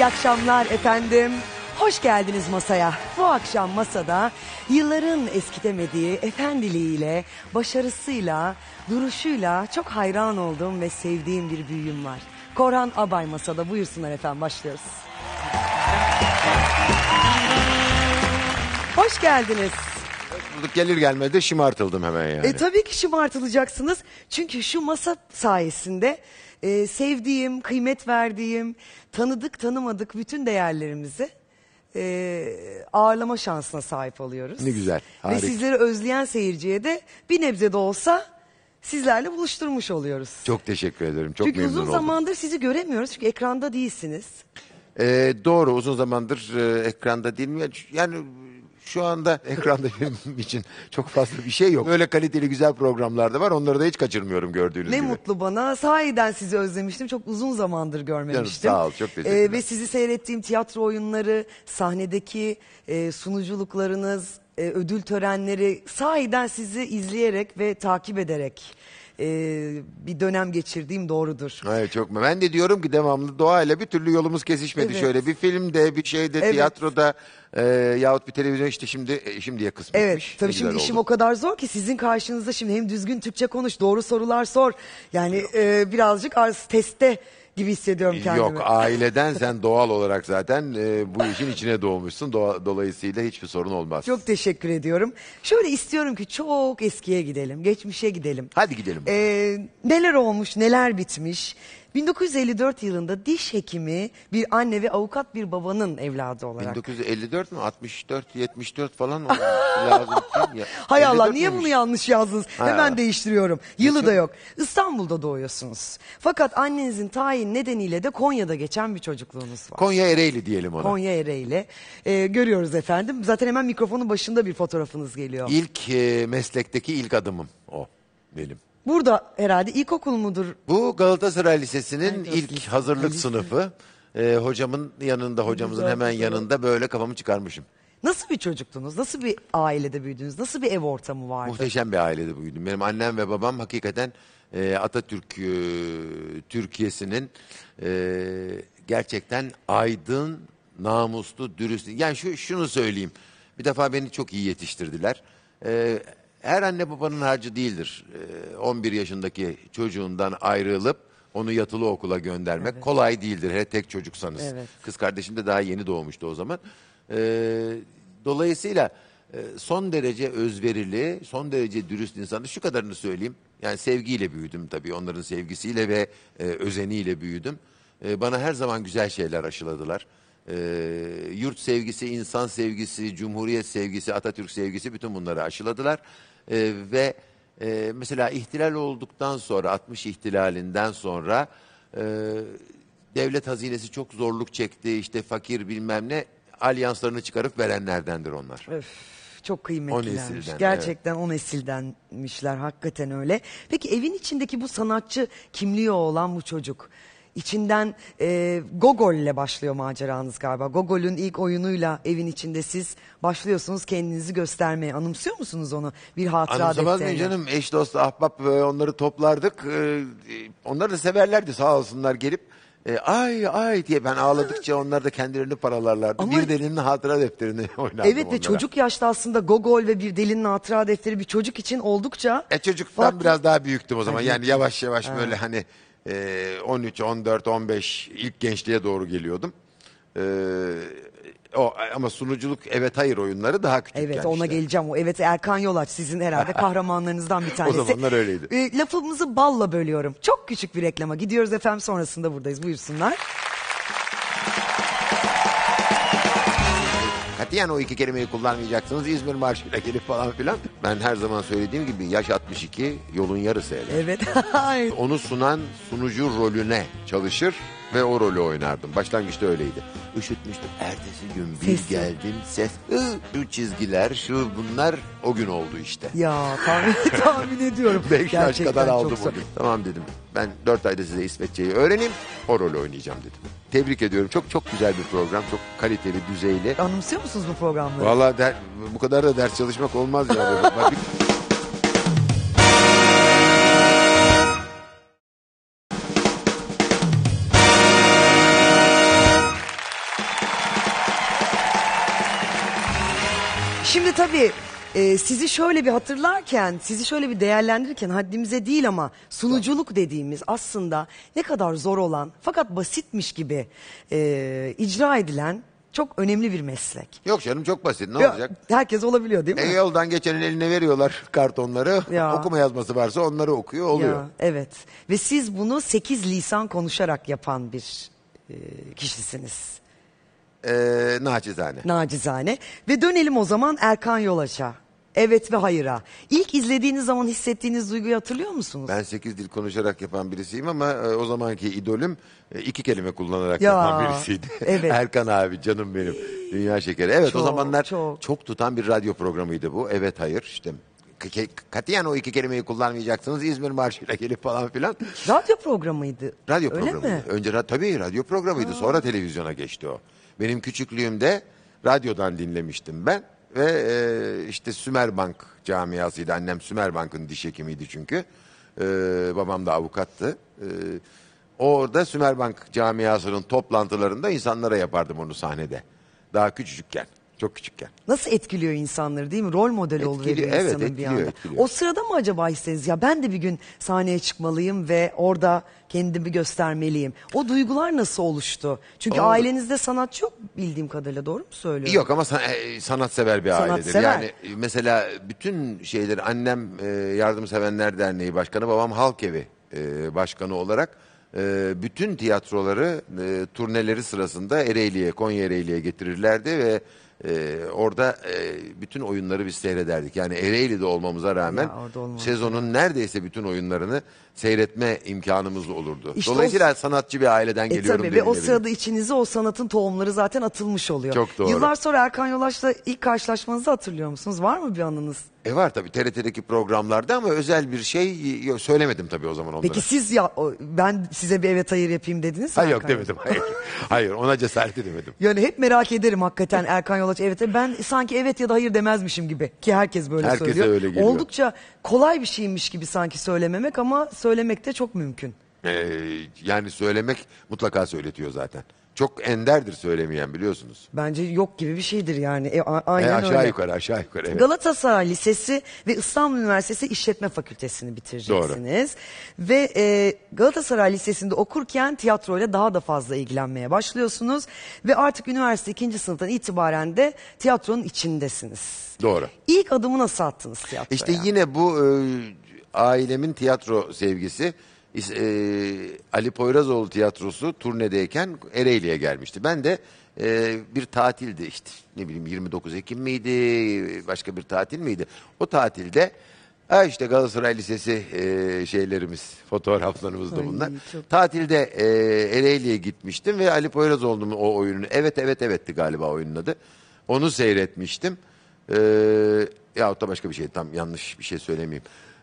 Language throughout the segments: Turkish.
akşamlar efendim. Hoş geldiniz masaya. Bu akşam masada yılların eskitemediği efendiliğiyle, başarısıyla, duruşuyla çok hayran olduğum ve sevdiğim bir büyüğüm var. Korhan Abay masada. Buyursunlar efendim, başlıyoruz. Hoş geldiniz. Gelir gelmez de şımartıldım hemen yani. Tabii ki şımartılacaksınız. Çünkü şu masa sayesinde sevdiğim, kıymet verdiğim, tanıdık tanımadık bütün değerlerimizi ağırlama şansına sahip oluyoruz. Ne güzel, harika. Ve sizleri özleyen seyirciye de bir nebze de olsa sizlerle buluşturmuş oluyoruz. Çok teşekkür ederim. Çok çünkü memnun oldum. uzun zamandır sizi göremiyoruz. Çünkü ekranda değilsiniz. Doğru, uzun zamandır ekranda değil mi? Yani şu anda ekranda benim için çok fazla bir şey yok. Böyle kaliteli güzel programlar da var. Onları da hiç kaçırmıyorum gördüğünüz Ne gibi. mutlu bana. Sahiden sizi özlemiştim. Çok uzun zamandır görmemiştim. Canım, sağ ol, çok teşekkürler. Ve sizi seyrettiğim tiyatro oyunları, sahnedeki sunuculuklarınız, ödül törenleri, sahiden sizi izleyerek ve takip ederek bir dönem geçirdiğim doğrudur. Evet, çok. Ben de diyorum ki devamlı doğayla bir türlü yolumuz kesişmedi. Evet. Şöyle bir filmde, bir şeyde, Evet. tiyatroda yahut bir televizyon işte şimdiye kısmetmiş. Evet, tabii Ne şimdi güzel işim oldu. o kadar zor ki sizin karşınızda şimdi hem düzgün Türkçe konuş, doğru sorular sor. Yani birazcık testte gibi hissediyorum kendimi. Yok, aileden sen doğal olarak zaten bu işin içine doğmuşsun. Dolayısıyla hiçbir sorun olmaz. Çok teşekkür ediyorum. Şöyle istiyorum ki çok eskiye gidelim, geçmişe gidelim. Hadi gidelim. Neler olmuş, neler bitmiş. 1954 yılında diş hekimi bir anne ve avukat bir babanın evladı olarak. 1954 mü? 64, 74 falan olması lazım. Ya. Hay Allah, 54 niye muymuş? bunu yanlış yazdınız? Ha. Hemen değiştiriyorum. Yılı Çok- da yok. İstanbul'da doğuyorsunuz. Fakat annenizin tayin nedeniyle de Konya'da geçen bir çocukluğunuz var. Konya Ereğli diyelim ona. Konya Ereğli. Görüyoruz efendim. Zaten hemen mikrofonun başında bir fotoğrafınız geliyor. İlk meslekteki ilk adımım o benim. Burada herhalde ilkokul mudur? Bu Galatasaray Lisesi'nin Galatasaray ilk Lisesi. hazırlık Lise. sınıfı. Hocamın yanında, hocamızın Güzel, hemen güzel. yanında böyle kafamı çıkarmışım. Nasıl bir çocuktunuz? Nasıl bir ailede büyüdünüz? Nasıl bir ev ortamı vardı? Muhteşem bir ailede büyüdüm. Benim annem ve babam hakikaten Atatürk Türkiye'sinin gerçekten aydın, namuslu, dürüst. Yani şunu söyleyeyim. Bir defa beni çok iyi yetiştirdiler. Her anne babanın harcı değildir. 11 yaşındaki çocuğundan ayrılıp onu yatılı okula göndermek kolay değildir. Hele tek çocuksanız. Evet. Kız kardeşim de daha yeni doğmuştu o zaman. Dolayısıyla son derece özverili, son derece dürüst insandı. Şu kadarını söyleyeyim. Yani sevgiyle büyüdüm tabii. Onların sevgisiyle ve özeniyle büyüdüm. Bana her zaman güzel şeyler aşıladılar. Yurt sevgisi, insan sevgisi, cumhuriyet sevgisi, Atatürk sevgisi, bütün bunları aşıladılar. Ve mesela ihtilal olduktan sonra, 60 ihtilalinden sonra devlet hazinesi çok zorluk çekti. İşte fakir bilmem ne, alyanslarını çıkarıp verenlerdendir onlar. Öf, çok kıymetlilermiş. O nesilden, Gerçekten o nesildenmişler, hakikaten öyle. Peki evin içindeki bu sanatçı kimliği olan bu çocuk, içinden Gogol ile başlıyor maceranız galiba. Gogol'ün ilk oyunuyla evin içinde siz başlıyorsunuz kendinizi göstermeye. Anımsıyor musunuz onu? Bir hatıra Anımsamaz mıyım defterine. canım? Eş dost ahbap onları toplardık. Onlar da severlerdi sağ olsunlar gelip. Ay ay diye ben ağladıkça onlar da kendilerini paralarlardı. Ama- Bir delinin hatıra defterini oynardım Evet ve onlara. çocuk yaşta aslında Gogol ve Bir Delinin Hatıra Defteri bir çocuk için oldukça... Çocuktan farklı. biraz daha büyüktüm o zaman. Ha, Yani yavaş yavaş böyle hani 13, 14, 15 ilk gençliğe doğru geliyordum. Ama sunuculuk evet hayır oyunları daha küçükken Evet, ona işte. geleceğim. O evet, Erkan Yolaç sizin herhalde kahramanlarınızdan bir tanesi. O zamanlar öyleydi. Lafımızı balla bölüyorum. Çok küçük bir reklama gidiyoruz efendim, sonrasında buradayız. Buyursunlar. Katiyen o iki kelimeyi kullanmayacaksınız. İzmir Marşı'yla gelip falan filan. Ben her zaman söylediğim gibi yaş 62 yolun yarısı hele. Evet. Onu sunan sunucu rolüne çalışır ve o rolü oynardım. Başlangıçta öyleydi. Üşütmüştüm. Ertesi gün bir Sesi. geldim ses. Şu çizgiler, şu bunlar o gün oldu işte. Ya tahmin ediyorum. 5 yaş Gerçekten kadar çok aldım zor. o gün. Tamam dedim. Ben 4 ayda size İsmetçe'yi öğreneyim. O rolü oynayacağım dedim. Tebrik ediyorum. Çok çok güzel bir program. Çok kaliteli, düzeyli. Anımsıyor musunuz bu programları? Vallahi bu kadar da ders çalışmak olmaz yani. Şimdi tabii sizi şöyle bir hatırlarken, sizi şöyle bir değerlendirirken haddimize değil ama sunuculuk dediğimiz aslında ne kadar zor olan fakat basitmiş gibi icra edilen çok önemli bir meslek. Yok canım, çok basit, ne olacak? Herkes olabiliyor değil mi? Yoldan geçenin eline veriyorlar kartonları. Ya. Okuma yazması varsa onları okuyor, oluyor. Ya, evet. Ve siz bunu 8 lisan konuşarak yapan bir kişisiniz. Naçizane. Nacizane. Ve dönelim o zaman Erkan Yolaç'a. Evet ve hayıra. İlk izlediğiniz zaman hissettiğiniz duyguyu hatırlıyor musunuz? Ben 8 dil konuşarak yapan birisiyim ama o zamanki idolüm 2 kelime kullanarak Ya, yapan birisiydi. evet. Erkan abi, canım benim. Dünya şekeri. Evet, Çok, o zamanlar çok. çok tutan bir radyo programıydı bu. Evet hayır işte. Katiyen o 2 kelimeyi kullanmayacaksınız. İzmir Marşı'yla gelip falan filan. Radyo programıydı. Radyo Öyle programıydı. mi? Önce tabii radyo programıydı. Sonra televizyona geçti o. Benim küçüklüğümde radyodan dinlemiştim ben. Ve işte Sümerbank camiasıydı. Annem Sümerbank'ın diş hekimiydi çünkü. Babam da avukattı. Orada Sümerbank camiasının toplantılarında insanlara yapardım onu sahnede. Daha küçücükken. Çok küçükken. Nasıl etkiliyor insanları değil mi? Rol modeli oluyor Evet, insanın bir etkiliyor, anda. etkiliyor. O sırada mı acaba hissiniz ya ben de bir gün sahneye çıkmalıyım ve orada kendimi göstermeliyim. O duygular nasıl oluştu? Çünkü Oldu. ailenizde sanatçı yok bildiğim kadarıyla, doğru mu söylüyorum? Yok ama sanatsever bir ailedir. Sanatsever. Yani mesela bütün şeyleri annem Yardımsevenler Derneği Başkanı, babam Halk Evi Başkanı olarak bütün tiyatroları turneleri sırasında Ereğli'ye, Konya Ereğli'ye getirirlerdi ve orada bütün oyunları biz seyrederdik. Yani Ereğli'de olmamıza rağmen Ya, orada olmamız sezonun neredeyse bütün oyunlarını seyretme imkanımız olurdu. İşte Dolayısıyla sanatçı bir aileden geliyorum tabii ve o denilebilir. sırada içinize o sanatın tohumları zaten atılmış oluyor. Çok doğru. Yıllar sonra Erkan Yolaç'la ilk karşılaşmanızı hatırlıyor musunuz? Var mı bir anınız? Var tabii TRT'deki programlarda ama özel bir şey söylemedim tabii o zaman onlara. Peki siz ben size bir evet hayır yapayım dediniz mi? Hayır, yok Erkan Yolaç? demedim, hayır. Hayır, ona cesaret edemedim. Yani hep merak ederim hakikaten Erkan Yolaç evet. Ben sanki evet ya da hayır demezmişim gibi ki herkes böyle Herkese söylüyor. öyle geliyor. Oldukça kolay bir şeymiş gibi sanki söylememek ama söylemek de çok mümkün. Yani söylemek mutlaka söyletiyor zaten. Çok enderdir söylemeyen, biliyorsunuz. Bence yok gibi bir şeydir yani. Aynen Aşağı öyle. yukarı, aşağı yukarı. Evet. Galatasaray Lisesi ve İstanbul Üniversitesi İşletme Fakültesini bitireceksiniz. Ve Galatasaray Lisesi'nde okurken tiyatroyla daha da fazla ilgilenmeye başlıyorsunuz. Ve artık üniversite 2. sınıftan itibaren de tiyatronun içindesiniz. Doğru. İlk adımı nasıl attınız tiyatroya? İşte yine bu ailemin tiyatro sevgisi. Ali Poyrazoğlu tiyatrosu turnedeyken Ereğli'ye gelmişti. Ben de bir tatildi işte, ne bileyim 29 Ekim miydi, başka bir tatil miydi? O tatilde işte Galatasaray Lisesi şeylerimiz, fotoğraflarımız da bunlar. çok- Tatilde Ereğli'ye gitmiştim ve Ali Poyrazoğlu'nun o oyununu, evet evet evetti galiba oyunun adı. Onu seyretmiştim. Yahut da başka bir şey, tam yanlış bir şey söylemeyeyim.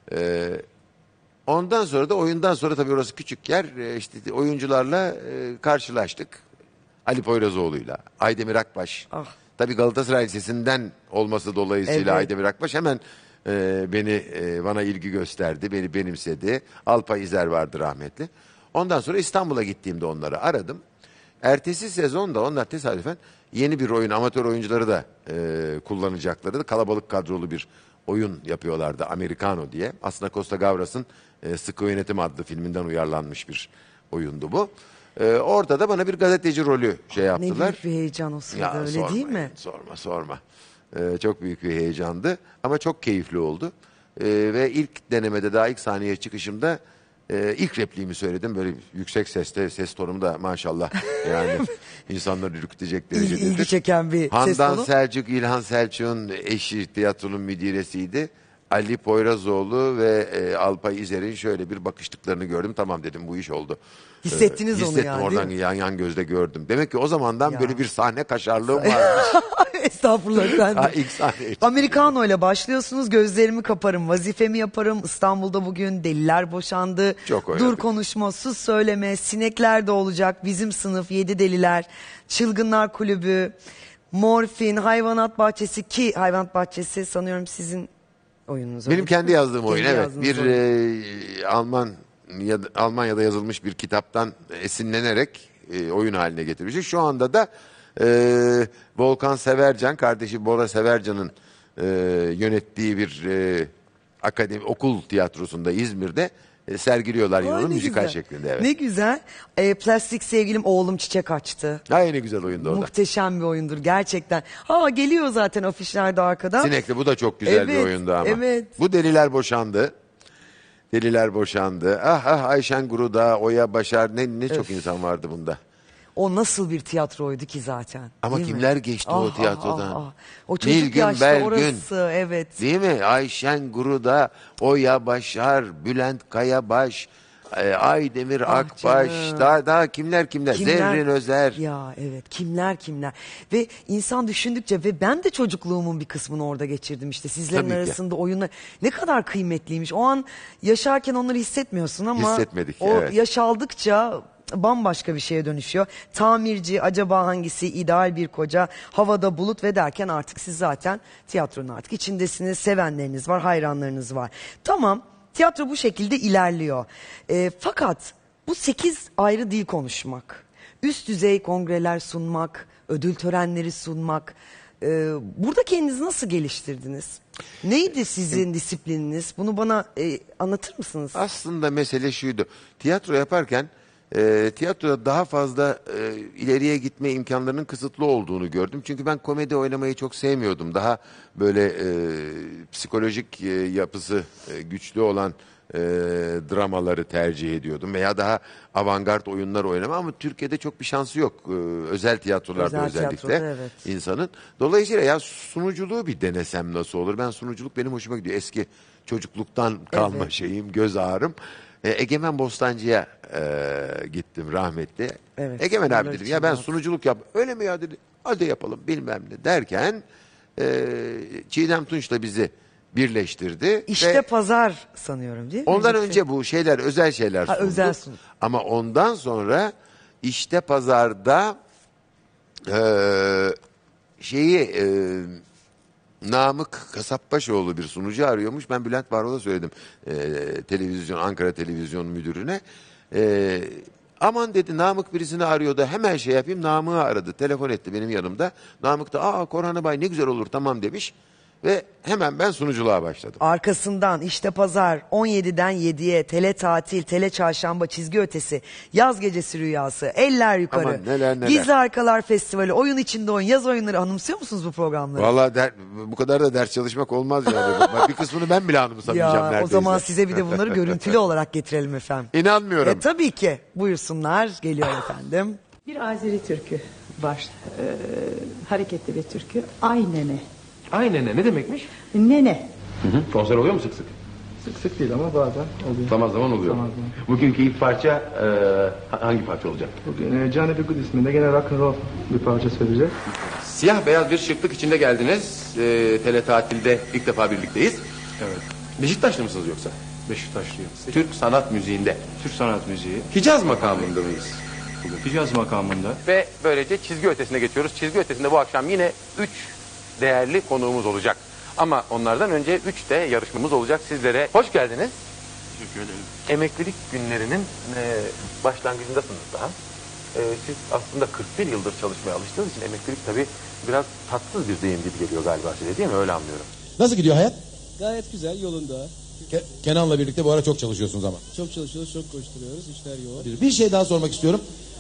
Ondan sonra da oyundan sonra, tabii orası küçük yer, işte oyuncularla karşılaştık. Ali Poyrazoğlu'yla, Aydemir Akbaş. Ah. Tabii Galatasaray Lisesi'nden olması dolayısıyla Evet. Aydemir Akbaş hemen bana ilgi gösterdi, beni benimsedi. Alpay İzer vardı rahmetli. Ondan sonra İstanbul'a gittiğimde onları aradım. Ertesi sezonda onlar tesadüfen yeni bir oyun, amatör oyuncuları da kullanacaklardı. Kalabalık kadrolu bir oyun yapıyorlardı, Americano diye. Aslında Costa Gavras'ın Sıkı Yönetim adlı filminden uyarlanmış bir oyundu bu. Orada da bana bir gazeteci rolü Ne yaptılar. büyük bir heyecan o sırada, öyle sorma değil mi? ya, sorma. Çok büyük bir heyecandı ama çok keyifli oldu. Ve ilk denemede, daha ilk sahneye çıkışımda ilk repliğimi söyledim. Böyle yüksek sesle, ses tonum da maşallah yani insanları ürkütecek derecededir. İlgi çeken bir ses Handan tonu. Selçuk, İlhan Selçuk'un eşi, tiyatronun müdiresiydi. Ali Poyrazoğlu ve Alpay İzer'in şöyle bir bakıştıklarını gördüm. Tamam dedim, bu iş oldu. Hissettiniz onu Hissettim, yani, oradan değil yan gözle gördüm. Demek ki o zamandan Ya. böyle bir sahne kaşarlığım varmış. Estağfurullah efendim. İlk sahne. Americano ile başlıyorsunuz. Gözlerimi kaparım, vazifemi yaparım. İstanbul'da bugün deliler boşandı. Çok oynadık. Dur konuşma, sus söyleme. Sinekler de olacak. Bizim sınıf 7 deliler. Çılgınlar Kulübü. Morfin, Hayvanat Bahçesi, ki Hayvanat Bahçesi sanıyorum sizin oyununuz. öyle Benim değil kendi mi? yazdığım oyun, Kendi evet. yazdığınız Bir oyun. Almanya'da yazılmış bir kitaptan esinlenerek oyun haline getirmiştik. Şu anda da Volkan Severcan, kardeşi Bora Severcan'ın yönettiği bir akademi, okul tiyatrosunda İzmir'de sergiliyorlar yine Ay, onu ne müzikal güzel. şeklinde. Evet. Ne güzel. Plastik Sevgilim Oğlum Çiçek Açtı. Ay ne güzel oyundu o da. Muhteşem bir oyundur gerçekten. Ha, geliyor zaten afişlerde arkada. Sinekli bu da çok güzel bir Evet, oyundu ama. evet. Bu Deliler Boşandı. Deliler Boşandı. Ah ah Ayşen Guruda, Oya Başar ne çok insan vardı bunda. O nasıl bir tiyatroydu ki zaten. Ama değil mi? kimler geçti o tiyatrodan? O çocuk Nilgün yaşta Belgün. orası, evet. Değil mi? Ayşen Guruda, Oya Başar, Bülent Kayabaş, Aydemir Akbaş, canım. daha kimler? Zerrin Özer. Ya evet, kimler. Ve insan düşündükçe, ve ben de çocukluğumun bir kısmını orada geçirdim işte. Sizlerin Tabii ki. arasında oyunlar ne kadar kıymetliymiş. O an yaşarken onları hissetmiyorsun ama Hissetmedik, o evet. yaş aldıkça bambaşka bir şeye dönüşüyor. Tamirci, acaba hangisi, ideal bir koca, havada bulut ve derken artık siz zaten tiyatronun artık içindesiniz. Sevenleriniz var, hayranlarınız var. Tamam, tiyatro bu şekilde ilerliyor. Fakat bu 8 ayrı dil konuşmak, üst düzey kongreler sunmak, ödül törenleri sunmak. Burada kendinizi nasıl geliştirdiniz? Neydi sizin disiplininiz? Bunu bana anlatır mısınız? Aslında mesele şuydu. Tiyatro yaparken tiyatroda daha fazla ileriye gitme imkanlarının kısıtlı olduğunu gördüm. Çünkü ben komedi oynamayı çok sevmiyordum. Daha böyle psikolojik yapısı güçlü olan dramaları tercih ediyordum. Veya daha avantgard oyunlar oynama ama Türkiye'de çok bir şansı yok. Özel tiyatrolarda Özel özellikle tiyatroda, evet. insanın. Dolayısıyla ya sunuculuğu bir denesem nasıl olur? Ben sunuculuk benim hoşuma gidiyor. Eski çocukluktan kalma Evet. şeyim, göz ağrım. Egemen Bostancı'ya gittim rahmetli. Evet, Egemen abi yıllar dedim için ya ben rahat. sunuculuk yap. Öyle mi ya dedi. Hadi yapalım bilmem ne derken Çiğdem Tunç'la bizi birleştirdi. İşte ve pazar sanıyorum değil mi? ondan Yoksa- önce bu şeyler özel şeyler Ha, sundu. özel sundu. Ama ondan sonra işte pazarda Namık Kasapbaşoğlu bir sunucu arıyormuş. Ben Bülent Varol'a söyledim. Televizyon, Ankara Televizyon müdürüne. Aman dedi Namık birisini arıyordu. Hemen şey yapayım. Namık'ı aradı. Telefon etti benim yanımda. Namık da Korhan Bay ne güzel olur tamam demiş. Ve hemen ben sunuculuğa başladım. Arkasından işte pazar 17'den 7'ye, tele tatil, tele çarşamba, çizgi ötesi, yaz gecesi rüyası, eller yukarı, Aman neler. gizli arkalar festivali, oyun içinde oyun, yaz oyunları, anımsıyor musunuz bu programları? Vallahi bu kadar da ders çalışmak olmaz yani. Bir kısmını ben bile anımsamayacağım Ya neredeyse. o zaman size bir de bunları görüntülü olarak getirelim efendim. İnanmıyorum. Tabii ki, buyursunlar, geliyor efendim. Bir Azeri türkü var. Hareketli bir türkü. Ay nene. Aynen ne demekmiş? Nene. Konser oluyor mu sık sık? Sık sık değil ama bazen oluyor. Zaman zaman oluyor. Zaman zaman. Bugünkü ilk parça hangi parça olacak? Bugün Johnny B. Good isminde gene rock and roll bir parça söyleyecek. Siyah beyaz bir şıklık içinde geldiniz. Tele tatilde ilk defa birlikteyiz. Evet. Beşiktaşlı mısınız yoksa? Beşiktaşlıyım. Türk sanat müziğinde. Türk sanat müziği. Hicaz makamında mıyız? Hicaz makamında. Ve böylece çizgi ötesine geçiyoruz. Çizgi ötesinde bu akşam yine 3 değerli konuğumuz olacak. Ama onlardan önce 3 de yarışmamız olacak sizlere. Hoş geldiniz. Teşekkür ederim. Emeklilik günlerinin başlangıcındasınız daha. Siz aslında 41 yıldır çalışmaya alıştığınız için emeklilik tabii biraz tatsız bir deyim gibi geliyor galiba size değil mi? Öyle anlıyorum. Nasıl gidiyor hayat? Gayet güzel, yolunda. Kenan'la birlikte bu ara çok çalışıyorsunuz ama. Çok çalışıyoruz, çok koşturuyoruz, işler yoğun. Bir şey daha sormak istiyorum.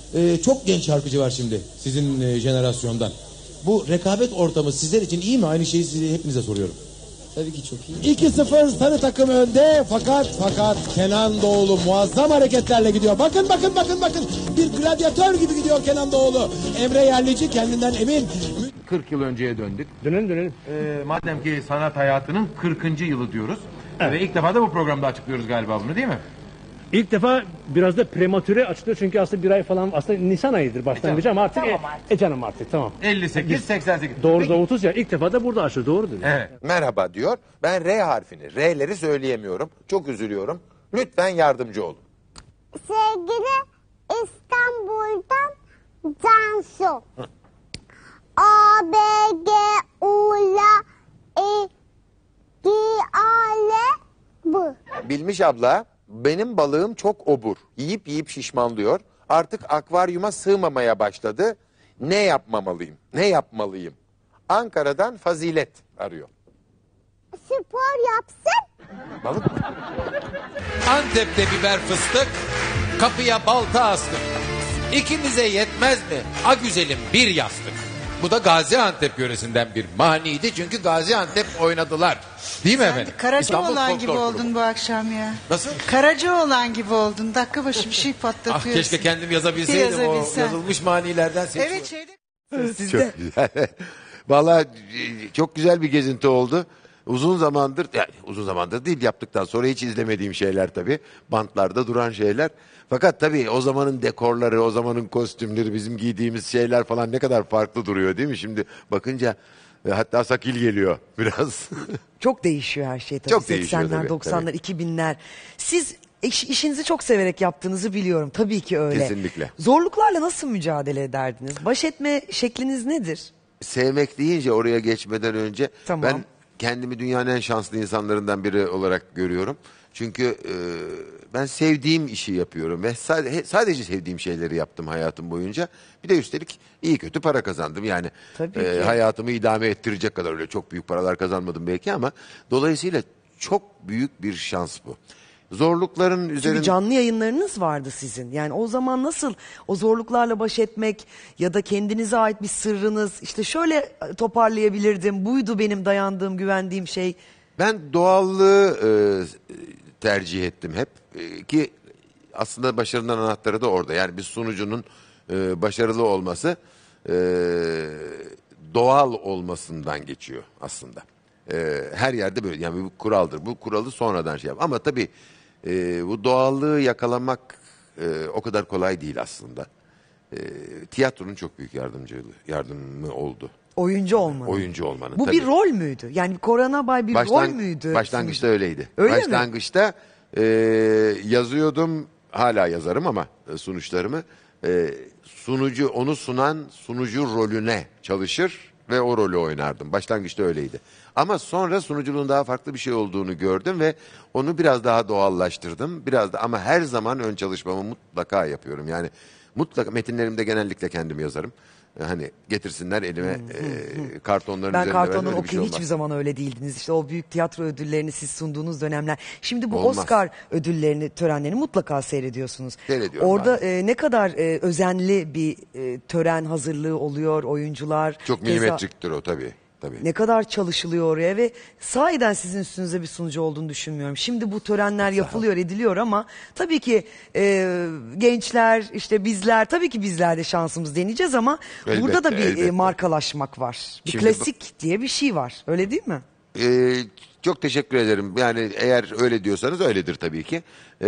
Çok genç şarkıcı var şimdi sizin jenerasyondan. Bu rekabet ortamı sizler için iyi mi? Aynı şeyi size hepinize soruyorum. Tabii ki çok iyi. 2-0 sarı takım önde fakat Kenan Doğulu muazzam hareketlerle gidiyor. Bakın. Bir gladyatör gibi gidiyor Kenan Doğulu. Emre Yerlici kendinden emin. 40 yıl önceye döndük. Dönelim. Madem ki sanat hayatının 40. yılı diyoruz. Ve ilk defa da bu programda açıklıyoruz galiba bunu değil mi? İlk defa biraz da prematüre açılıyor çünkü aslında bir ay falan aslında Nisan ayıdır başlangıcı ama artık canım artık tamam. 58-88. Doğru da 30 ya ilk defa da burada açıldı doğrudur. Evet. Merhaba diyor. Ben R harfini, R'leri söyleyemiyorum. Çok üzülüyorum. Lütfen yardımcı olun. Sevgili İstanbul'dan Cansu. A, B, G, U, L, E, G, A, L, B. Bilmiş abla, benim balığım çok obur. Yiyip şişmanlıyor. Artık akvaryuma sığmamaya başladı. Ne yapmalıyım? Ankara'dan Fazilet arıyor. spor yapsın. Balık mı? Antep'te biber fıstık, kapıya balta astık. İkimize yetmez mi? A güzelim bir yastık. Bu da Gaziantep yöresinden bir maniydi çünkü Gaziantep oynadılar. Değil mi efendim? Karacaoğlan gibi oldun bu akşam ya. Nasıl? Karacaoğlan gibi oldun. Dakika başı bir şey patlatıyorsun. Ah keşke kendim yazabilseydim o yazılmış manilerden seçiyorum. Evet şeyde. Çok güzel. Vallahi çok güzel bir gezinti oldu. Uzun zamandır, yani uzun zamandır değil, yaptıktan sonra hiç izlemediğim şeyler tabii. Bantlarda duran şeyler. Fakat tabii o zamanın dekorları, o zamanın kostümleri, bizim giydiğimiz şeyler falan ne kadar farklı duruyor değil mi? Şimdi bakınca hatta sakil geliyor biraz. Çok değişiyor her şey tabii. Çok değişiyor 80'ler, tabii, 90'lar, 2000'ler. Siz işinizi çok severek yaptığınızı biliyorum. Tabii ki öyle. Kesinlikle. Zorluklarla nasıl mücadele ederdiniz? Baş etme şekliniz nedir? Sevmek deyince oraya geçmeden önce Tamam. ben kendimi dünyanın en şanslı insanlarından biri olarak görüyorum. Çünkü ben sevdiğim işi yapıyorum ve sadece sevdiğim şeyleri yaptım hayatım boyunca. Bir de üstelik iyi kötü para kazandım. Yani hayatımı idame ettirecek kadar, öyle çok büyük paralar kazanmadım belki ama dolayısıyla çok büyük bir şans bu. Zorlukların üzerinde... Çünkü canlı yayınlarınız vardı sizin. Yani o zaman nasıl o zorluklarla baş etmek ya da kendinize ait bir sırrınız, işte şöyle toparlayabilirdim, buydu benim dayandığım, güvendiğim şey. Ben doğallığı tercih ettim hep ki aslında başarının anahtarı da orada. Yani bir sunucunun başarılı olması doğal olmasından geçiyor aslında. Her yerde böyle, yani bu kuraldır. Bu kuralı sonradan şey yap. Ama tabii bu doğallığı yakalamak o kadar kolay değil aslında. Tiyatronun çok büyük yardımı oldu. Oyuncu olmanın. Oyuncu olmanın. Bu tabii. bir rol müydü? Yani Korana Bay bir rol müydü? Başlangıçta öyleydi. Öyle Başlangıçta yazıyordum, hala yazarım ama sonuçlarımı. Sunucu, onu sunan sunucu rolüne çalışır ve o rolü oynardım. Başlangıçta öyleydi. Ama sonra sunuculuğun daha farklı bir şey olduğunu gördüm ve onu biraz daha doğallaştırdım. Biraz da, ama her zaman ön çalışmamı mutlaka yapıyorum. Yani mutlaka metinlerimde genellikle kendim yazarım. Hani getirsinler elime kartonların ben üzerinde. kartondan öyle bir okuyayım, şey hiçbir olmaz. zaman öyle değildiniz. İşte o büyük tiyatro ödüllerini siz sunduğunuz dönemler. Şimdi bu Olmaz. Oscar ödüllerini, törenlerini mutlaka seyrediyorsunuz. Seyrediyorum Orada ne kadar özenli bir tören hazırlığı oluyor, oyuncular. Çok milimetriktir o tabii. Ne kadar çalışılıyor oraya ve sahiden sizin üstünüze bir sunucu olduğunu düşünmüyorum. Şimdi bu törenler yapılıyor, ediliyor ama tabii ki gençler, işte bizler, tabii ki bizler de şansımız deneyeceğiz ama Elbette, burada da bir elbette. markalaşmak var. Bir Şimdi klasik diye bir şey var. Öyle değil mi? Çok teşekkür ederim. Yani eğer öyle diyorsanız öyledir tabii ki.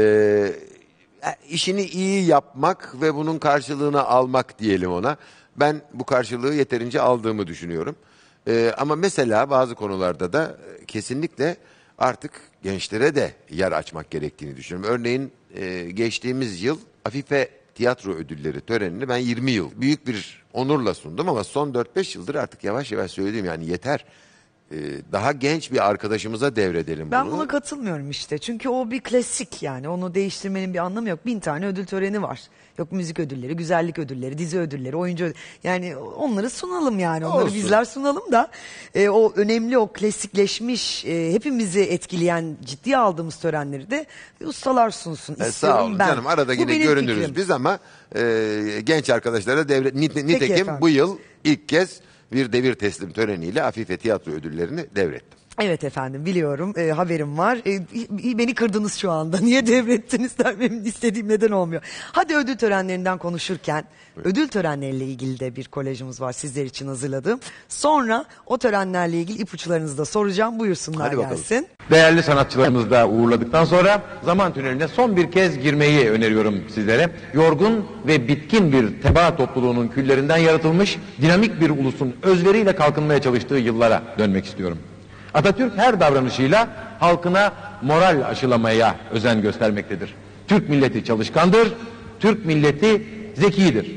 İşini iyi yapmak ve bunun karşılığını almak diyelim ona. Ben bu karşılığı yeterince aldığımı düşünüyorum. Ama mesela bazı konularda da kesinlikle artık gençlere de yer açmak gerektiğini düşünüyorum. Örneğin geçtiğimiz yıl Afife Tiyatro Ödülleri törenini ben 20 yıl büyük bir onurla sundum ama son 4-5 yıldır artık yavaş yavaş söylediğim, yani yeter. Daha genç bir arkadaşımıza devredelim Ben bunu. buna katılmıyorum işte. Çünkü o bir klasik yani. Onu değiştirmenin bir anlamı yok. 1000 tane ödül töreni var. Yok müzik ödülleri, güzellik ödülleri, dizi ödülleri, oyuncu ödülleri. Yani onları sunalım yani. Onları Olsun. bizler sunalım da o önemli, o klasikleşmiş, hepimizi etkileyen, ciddiye aldığımız törenleri de ustalar sunsun istiyorum Sağ olun ben. canım, arada Bu yine benim görünürüz fikrim. biz ama genç arkadaşlara nitekim efendim. bu yıl ilk kez bir devir teslim töreniyle Afife Tiyatro Ödülleri'ni devrettim. Evet efendim, biliyorum, haberim var. Beni kırdınız şu anda. Niye devrettiniz der, benim istediğim neden olmuyor. Hadi ödül törenlerinden konuşurken ödül törenleriyle ilgili de bir kolajımız var sizler için hazırladığım. Sonra o törenlerle ilgili ipuçlarınızı da soracağım. Buyursunlar Hadi bakalım. gelsin. Değerli sanatçılarımızı da uğurladıktan sonra zaman tüneline son bir kez girmeyi öneriyorum sizlere. Yorgun ve bitkin bir tebaa topluluğunun küllerinden yaratılmış dinamik bir ulusun özveriyle kalkınmaya çalıştığı yıllara dönmek istiyorum. Atatürk her davranışıyla halkına moral aşılamaya özen göstermektedir. Türk milleti çalışkandır, Türk milleti zekidir.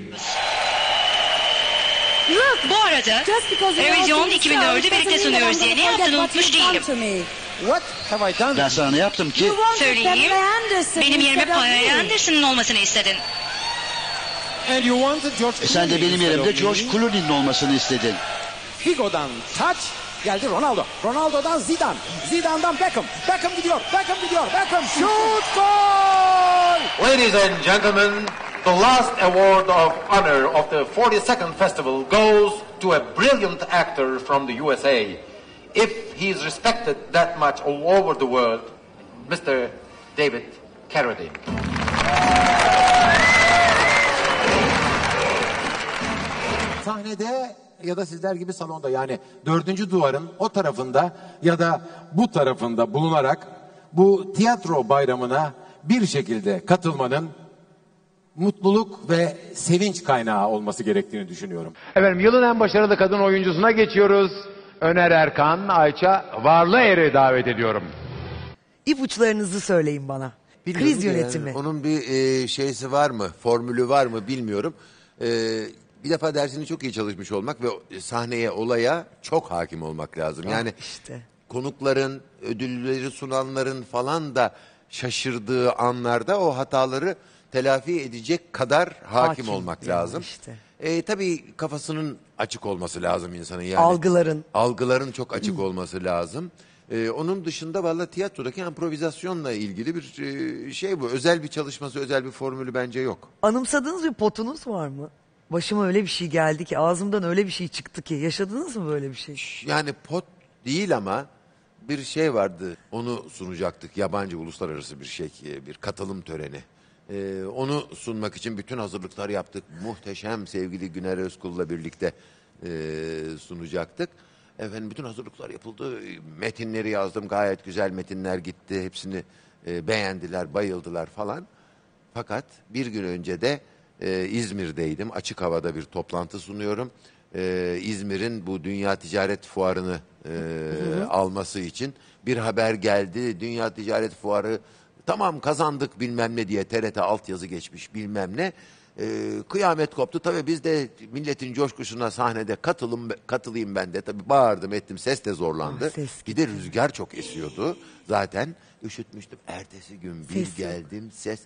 Bu arada Eurovision 2004'ü birlikte sunuyoruz diye ne yaptığını unutmuş değilim. Ben sana ne yaptım ki? Söyleyeyim, benim yerime Pamela Anderson'ın olmasını istedin. Sen de benim yerimde George Clooney'nin olmasını istedin. Figo'dan taç, Geldi Ronaldo. Ronaldo'dan Zidane. Zidane'dan Beckham. Beckham gidiyor. Beckham gidiyor. Beckham şut gol! Ladies and gentlemen, the last award of honor of the 42nd festival goes to a brilliant actor from the USA. If he is respected that much all over the world, Mr. David Carradine. Sahnede ya da sizler gibi salonda, yani 4. duvarın o tarafında ya da bu tarafında bulunarak bu tiyatro bayramına bir şekilde katılmanın mutluluk ve sevinç kaynağı olması gerektiğini düşünüyorum. Efendim, yılın en başarılı kadın oyuncusuna geçiyoruz. Öner Erkan, Ayça Varlıer'i davet ediyorum. İpuçlarınızı söyleyin bana. Bilmiyorum Kriz ki yönetimi. yani. Onun bir şeysi var mı? Formülü var mı bilmiyorum. Bir defa dersini çok iyi çalışmış olmak ve sahneye, olaya çok hakim olmak lazım. Yani işte. konukların, ödülleri sunanların falan da şaşırdığı anlarda o hataları telafi edecek kadar hakim olmak yani lazım. işte. Tabii kafasının açık olması lazım insanın yani. Algıların çok açık olması lazım. Onun dışında valla tiyatrodaki improvizasyonla ilgili bir şey bu. Özel bir çalışması, özel bir formülü bence yok. Anımsadığınız bir potunuz var mı? Başıma öyle bir şey geldi ki, ağzımdan öyle bir şey çıktı ki. Yaşadınız mı böyle bir şey? Yani pot değil ama bir şey vardı. Onu sunacaktık. Yabancı, uluslararası bir şey, bir katılım töreni. Onu sunmak için bütün hazırlıklar yaptık. Muhteşem sevgili Güner Özkul'la birlikte sunacaktık. Efendim, bütün hazırlıklar yapıldı. Metinleri yazdım. Gayet güzel metinler gitti. Hepsini beğendiler, bayıldılar falan. Fakat bir gün önce de İzmir'deydim. Açık havada bir toplantı sunuyorum. İzmir'in bu Dünya Ticaret Fuarı'nı alması için bir haber geldi. Dünya Ticaret Fuarı tamam kazandık bilmem ne diye TRT altyazı geçmiş bilmem ne. Kıyamet koptu. Tabii biz de milletin coşkusuna sahnede katılayım ben de. Tabii bağırdım ettim, ses de zorlandı. Bir de rüzgar çok esiyordu. Zaten üşütmüştüm. Ertesi gün bir geldim, ses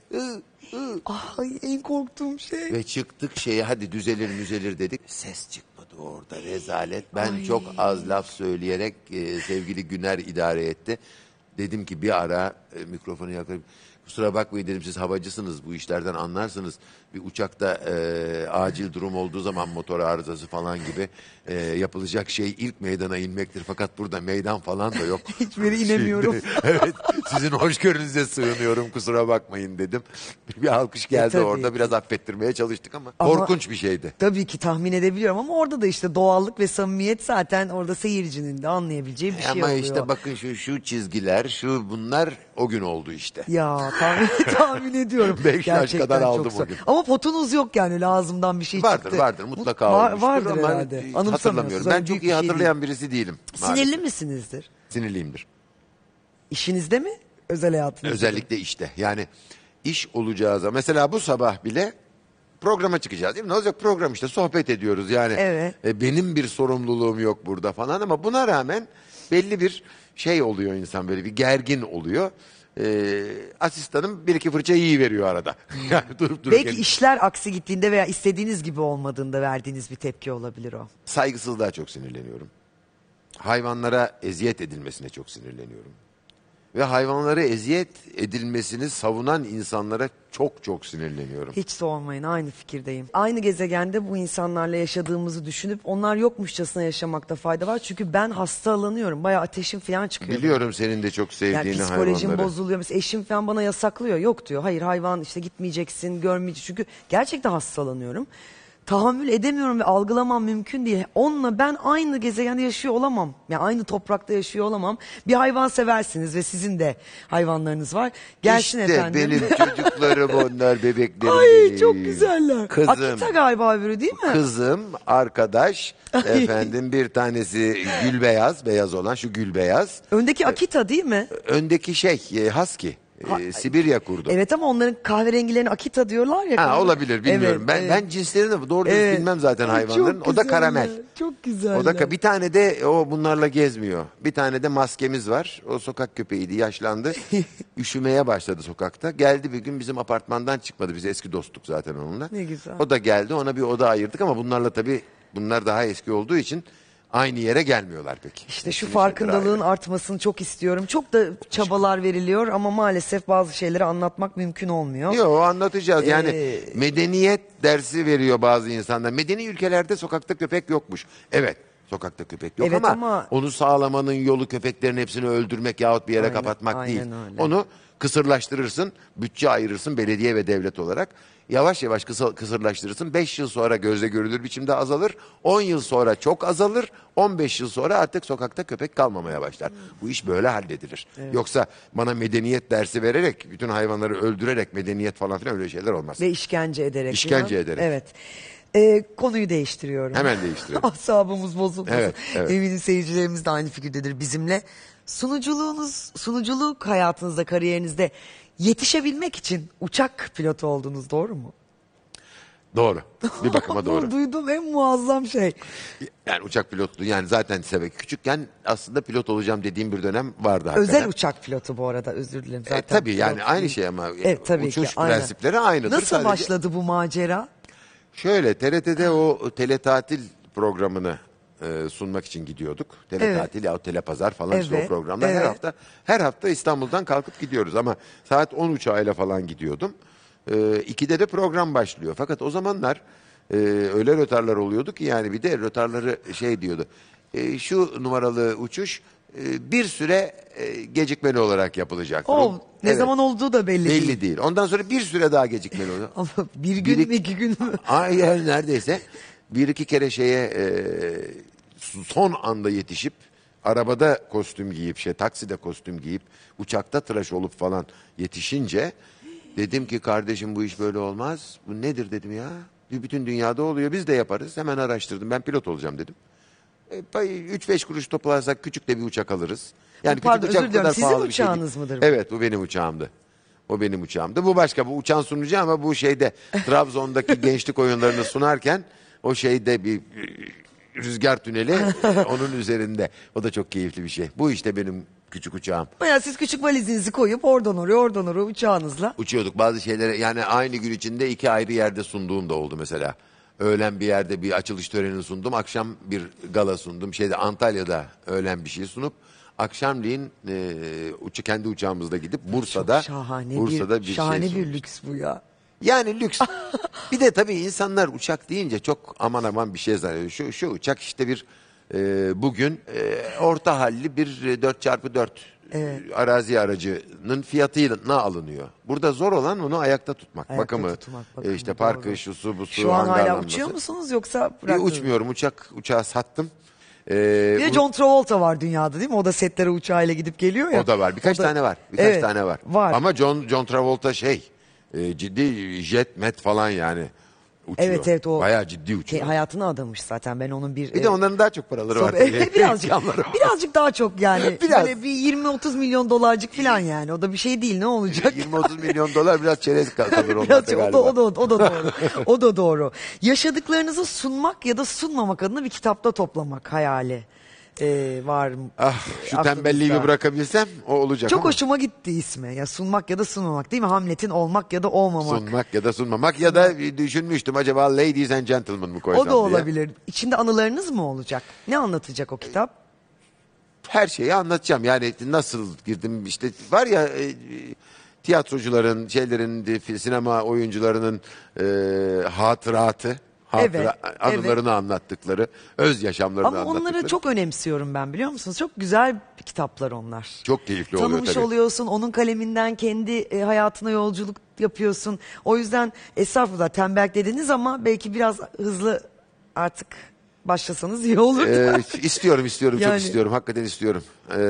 Ay, en korktuğum şey. Ve çıktık şeye, hadi düzelir dedik. Ses çıkmadı orada, rezalet. Ben çok az laf söyleyerek sevgili Güner idare etti. Dedim ki bir ara mikrofonu yakayım. Kusura bakmayın dedim, siz havacısınız, bu işlerden anlarsınız. Bir uçakta acil durum olduğu zaman, motor arızası falan gibi yapılacak şey ilk meydana inmektir. Fakat burada meydan falan da yok. Hiçbiri inemiyorum. Evet, sizin hoşgörünüze sığınıyorum, kusura bakmayın dedim. Bir alkış geldi orada, ki. biraz affettirmeye çalıştık ama korkunç bir şeydi. Tabii ki tahmin edebiliyorum ama orada da işte doğallık ve samimiyet zaten orada seyircinin de anlayabileceği bir şey oluyor. Ama işte bakın şu çizgiler, bunlar o gün oldu işte. Ya tahmin ediyorum. 5 yaş Gerçekten kadar çok aldım zor. o gün. Ama potunuz yok yani, lazımdan bir şey çıktı. Vardır mutlaka olmuştur vardır ama herhalde. hatırlamıyorum. Ben çok iyi hatırlayan birisi değilim. Sinirli misinizdir? Sinirliyimdir. İşinizde mi? Özel hayatınızda? Özellikle işte. Yani iş olacağı zaman. Mesela bu sabah bile programa çıkacağız değil mi? Ne olacak program işte, sohbet ediyoruz yani. Evet. Benim bir sorumluluğum yok burada falan ama buna rağmen belli bir şey oluyor, insan böyle bir gergin oluyor. Asistanım bir iki fırça yiyiveriyor arada. Yani durup Belki işler aksi gittiğinde veya istediğiniz gibi olmadığında verdiğiniz bir tepki olabilir o. Saygısızlığa çok sinirleniyorum. Hayvanlara eziyet edilmesine çok sinirleniyorum. Ve hayvanlara eziyet edilmesini savunan insanlara çok sinirleniyorum. Hiç sormayın, aynı fikirdeyim. Aynı gezegende bu insanlarla yaşadığımızı düşünüp onlar yokmuşçasına yaşamakta fayda var. Çünkü ben hastalanıyorum. Bayağı ateşim falan çıkıyor. Biliyorum senin de çok sevdiğin yani psikolojim hayvanları. bozuluyor. Mesela eşim falan bana yasaklıyor. Yok diyor. Hayır, hayvan işte gitmeyeceksin, görmeyeceksin. Çünkü gerçekten hastalanıyorum. Tahammül edemiyorum ve algılamam mümkün değil. Onunla ben aynı gezegende yaşıyor olamam. Yani aynı toprakta yaşıyor olamam. Bir hayvan seversiniz ve sizin de hayvanlarınız var. Gelsin işte efendim. benim çocuklarım onlar, bebeklerim. Ay çok güzeller. Kızım. Akita galiba öbürü değil mi? Kızım, arkadaş, efendim bir tanesi Gülbeyaz, beyaz olan şu Gülbeyaz. Öndeki Akita değil mi? Öndeki husky. Sibirya kurdu. Evet ama onların kahverengilerini Akita diyorlar ya. Olabilir, bilmiyorum. Ben cinslerini doğru düz bilmem zaten hayvanların. O da karamel. Çok güzel. O da bir tane de bunlarla gezmiyor. Bir tane de maskemiz var. O sokak köpeğiydi, yaşlandı. Üşümeye başladı sokakta. Geldi bir gün, bizim apartmandan çıkmadı. Biz eski dostluk zaten onunla. Ne güzel. O da geldi, ona bir oda ayırdık ama bunlarla tabii, bunlar daha eski olduğu için aynı yere gelmiyorlar peki. İşte şu Hepsinin farkındalığın şeyleri ayrı. artmasını çok istiyorum. Çok da çabalar veriliyor ama maalesef bazı şeyleri anlatmak mümkün olmuyor. Yok, anlatacağız. Yani Ee, medeniyet dersi veriyor bazı insanlar. Medeni ülkelerde sokakta köpek yokmuş. Evet, sokakta köpek yok Evet, ama ama onu sağlamanın yolu köpeklerin hepsini öldürmek yahut bir yere Aynen, kapatmak aynen değil. öyle. Onu kısırlaştırırsın, bütçe ayırırsın belediye ve devlet olarak. Yavaş yavaş kısırlaştırırsın. 5 yıl sonra gözle görülür biçimde azalır. 10 yıl sonra çok azalır. 15 yıl sonra artık sokakta köpek kalmamaya başlar. Bu iş böyle halledilir. Evet. Yoksa bana medeniyet dersi vererek, bütün hayvanları öldürerek medeniyet falan filan öyle şeyler olmaz. Ve işkence ederek. İşkence değil mi? ederek. Evet. Konuyu değiştiriyorum. Hemen değiştirelim. Asabımız bozulmasın. Evet, evet. Eminim seyircilerimiz de aynı fikirdedir bizimle. Sunuculuk hayatınızda, kariyerinizde yetişebilmek için uçak pilotu oldunuz, doğru mu? Doğru. Bir bakıma doğru. Duyduğum en muazzam şey. Yani uçak pilotluğu, yani zaten küçükken aslında pilot olacağım dediğim bir dönem vardı hakikaten. Özel uçak pilotu bu arada, özür dilerim. Zaten tabii yani pilot aynı değil. şey ama Evet, tabii uçuş ki, aynen. prensipleri aynıdır. Nasıl Sadece başladı bu macera? şöyle, TRT'de o teletatil programını sunmak için gidiyorduk. Teletatil ya telepazar falan, işte o Evet, programlar evet. her hafta İstanbul'dan kalkıp gidiyoruz ama saat 10 uçağıyla falan gidiyordum. 2'de de program başlıyor. Fakat o zamanlar öyle rötarlar oluyordu ki, yani bir de rötarları şey diyordu. Şu numaralı uçuş bir süre gecikmeli olarak yapılacak. Ne zaman olduğu da belli değil. Belli değil. Ondan sonra bir süre daha gecikmeli oluyor. Ama bir gün mü, 2 gün mü? Hayır, neredeyse. Bir iki kere son anda yetişip arabada kostüm giyip takside kostüm giyip uçakta tıraş olup falan yetişince dedim ki, kardeşim bu iş böyle olmaz. Bu nedir dedim ya. Bütün dünyada oluyor, biz de yaparız. Hemen araştırdım, ben pilot olacağım dedim. 3-5 kuruş toplarsak küçük de bir uçak alırız. Yani Pardon, küçük uçak özür diliyorum. kadar Sizin pahalı bir şey değil. uçağınız mıdır bu? Evet, bu benim uçağımdı. O benim uçağımdı. Bu başka, bu uçağın sunucu ama bu Trabzon'daki gençlik oyunlarını sunarken o bir rüzgar tüneli onun üzerinde. O da çok keyifli bir şey. Bu işte benim küçük uçağım. Bayağı siz küçük valizinizi koyup oradan oraya uçağınızla. Uçuyorduk bazı şeylere, yani aynı gün içinde 2 ayrı yerde sunduğum da oldu mesela. Öğlen bir yerde bir açılış törenini sundum. Akşam bir gala sundum. Antalya'da öğlen bir şey sunup akşamleyin kendi uçağımızda gidip Bursa'da Şahane şey bir lüks bu ya. Yani lüks. Bir de tabii insanlar uçak deyince çok aman bir şey zannediyor. Şu uçak işte bir bugün orta halli bir 4x4 arazi aracının fiyatına alınıyor. Burada zor olan onu ayakta tutmak. Bakımı. Parkı, doğru. şusu, busu, Şu an hala hangarlanması. uçuyor musunuz yoksa bıraktınız? Uçmuyorum. Uçağı sattım. Bir de John Travolta var dünyada, değil mi? O da setlere uçağıyla gidip geliyor ya. O da var. Birkaç tane var. Var. Ama John Travolta ciddi jet met falan yani. Uçuyor. Evet, o bayağı ciddi uçuyor. Hayatını adamış zaten. Ben onun bir de onların daha çok paraları var. birazcık daha çok yani. Biraz. Böyle bir 20-30 milyon dolarcık falan yani. O da bir şey değil, ne olacak? 20-30 milyon dolar biraz çerez kalır onlarda galiba. O da doğru. O da doğru. Yaşadıklarınızı sunmak ya da sunmamak adına bir kitapta toplamak hayali var. Şu tembelliği bir bırakabilsem o olacak. Çok ama. Hoşuma gitti ismi. Ya sunmak ya da sunmamak, değil mi? Hamlet'in olmak ya da olmamak. Sunmak ya da sunmamak ya da düşünmüştüm acaba Ladies and Gentlemen mı koysam O da olabilir. diye. İçinde anılarınız mı olacak? Ne anlatacak o kitap? Her şeyi anlatacağım. Yani nasıl girdim var ya tiyatrocuların, sinema oyuncularının hatıratı. Anılarını anlattıkları, öz yaşamlarını anlattıkları. Ama onları çok önemsiyorum ben, biliyor musunuz? Çok güzel kitaplar onlar. Çok keyifli oluyor tabii. Tanımış oluyorsun, onun kaleminden kendi hayatına yolculuk yapıyorsun. O yüzden estağfurullah tembellik dediniz ama belki biraz hızlı artık başlasanız iyi olur. İstiyorum çok istiyorum, hakikaten istiyorum.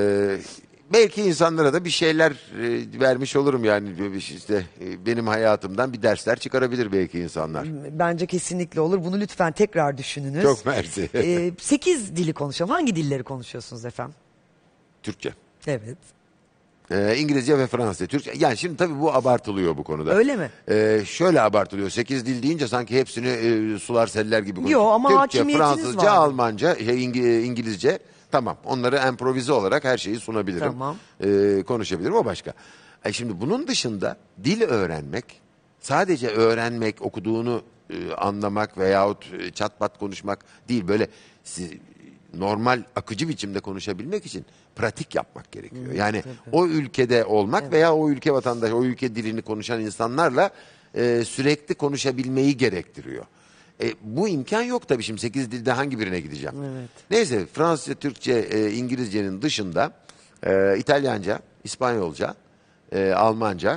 Belki insanlara da bir şeyler vermiş olurum yani, benim hayatımdan bir dersler çıkarabilir belki insanlar. Bence kesinlikle olur. Bunu lütfen tekrar düşününüz. Çok mersi. 8 dili konuşalım. Hangi dilleri konuşuyorsunuz efendim? Türkçe. Evet. İngilizce ve Fransızca. Türkçe. Yani şimdi tabii bu abartılıyor bu konuda. Öyle mi? Şöyle abartılıyor. 8 dil deyince sanki hepsini sular seller gibi konuşuyor. Yok ama Türkçe, hakimiyetiniz Fransızca, var. Almanca, İngilizce. Tamam. Onları improvize olarak her şeyi sunabilirim. Tamam. Konuşabilirim. O başka. Şimdi bunun dışında dil öğrenmek, sadece öğrenmek, okuduğunu anlamak veyahut çat pat konuşmak değil. Böyle normal akıcı biçimde konuşabilmek için pratik yapmak gerekiyor. Yani o ülkede olmak veya o ülke vatandaşı, o ülke dilini konuşan insanlarla sürekli konuşabilmeyi gerektiriyor. Bu imkan yok tabii, şimdi 8 dilde hangi birine gideceğim? Evet. Neyse, Fransızca, Türkçe, İngilizcenin dışında İtalyanca, İspanyolca, Almanca,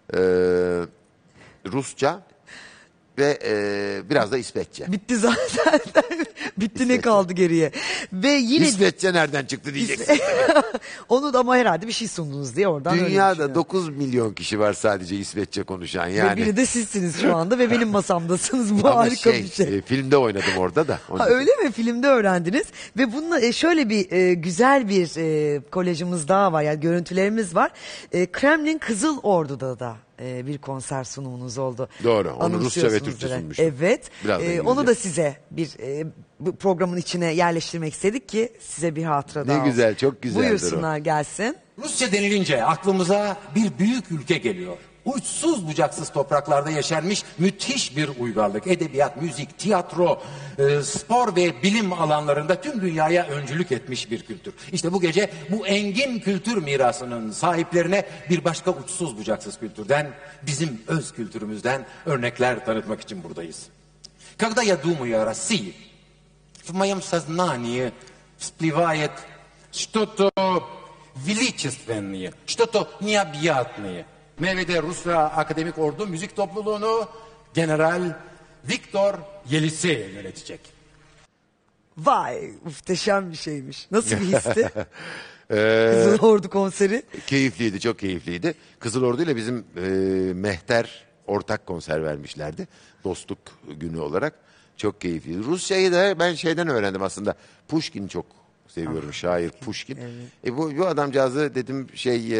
Rusça ve biraz da İsveççe. Bitti zaten. Bitti, ne kaldı geriye? Ve yine İsveççe nereden çıktı diyeceksin. onu da ama herhalde bir şey sundunuz diye oradan öyle Dünyada düşünüyorum. 9 milyon kişi var sadece İsveççe konuşan yani. Ve biri de sizsiniz şu anda ve benim masamdasınız. Bu Ama harika bir şey. Filmde oynadım orada da. Ha, öyle mi? Filmde öğrendiniz. Ve bununla şöyle bir güzel bir kolajımız daha var. Yani görüntülerimiz var. Kremlin Kızıl Ordu'da da bir konser sunumunuz oldu. Doğru. Onu Rusça ve Anımsıyorsunuz Türkçe direkt. sunmuştum. Evet. Biraz da İngilizce. Onu da size bir bu programın içine yerleştirmek istedik ki size bir hatıra daha Ne güzel, olsun. çok güzeldir Buyursunlar, gelsin. Rusya denilince aklımıza bir büyük ülke geliyor. Uçsuz bucaksız topraklarda yaşanmış müthiş bir uygarlık. Edebiyat, müzik, tiyatro, spor ve bilim alanlarında tüm dünyaya öncülük etmiş bir kültür. İşte bu gece bu engin kültür mirasının sahiplerine bir başka uçsuz bucaksız kültürden, bizim öz kültürümüzden örnekler tanıtmak için buradayız. Когда я думаю о России, в моем сознании всплывает что-то величественное, что-то необъятное. MVD Rusya Akademik Ordu Müzik Topluluğunu General Viktor Yeliseyev yönetecek. Vay, muhteşem bir şeymiş. Nasıl bir histi? Kızıl Ordu konseri. Keyifliydi, çok keyifliydi. Kızıl Ordu ile bizim Mehter ortak konser vermişlerdi. Dostluk günü olarak. Çok keyifliydi. Rusçayı da ben şeyden öğrendim aslında. Pushkin çok seviyorum, şair Pushkin. Evet. Bu adamcağızı dedim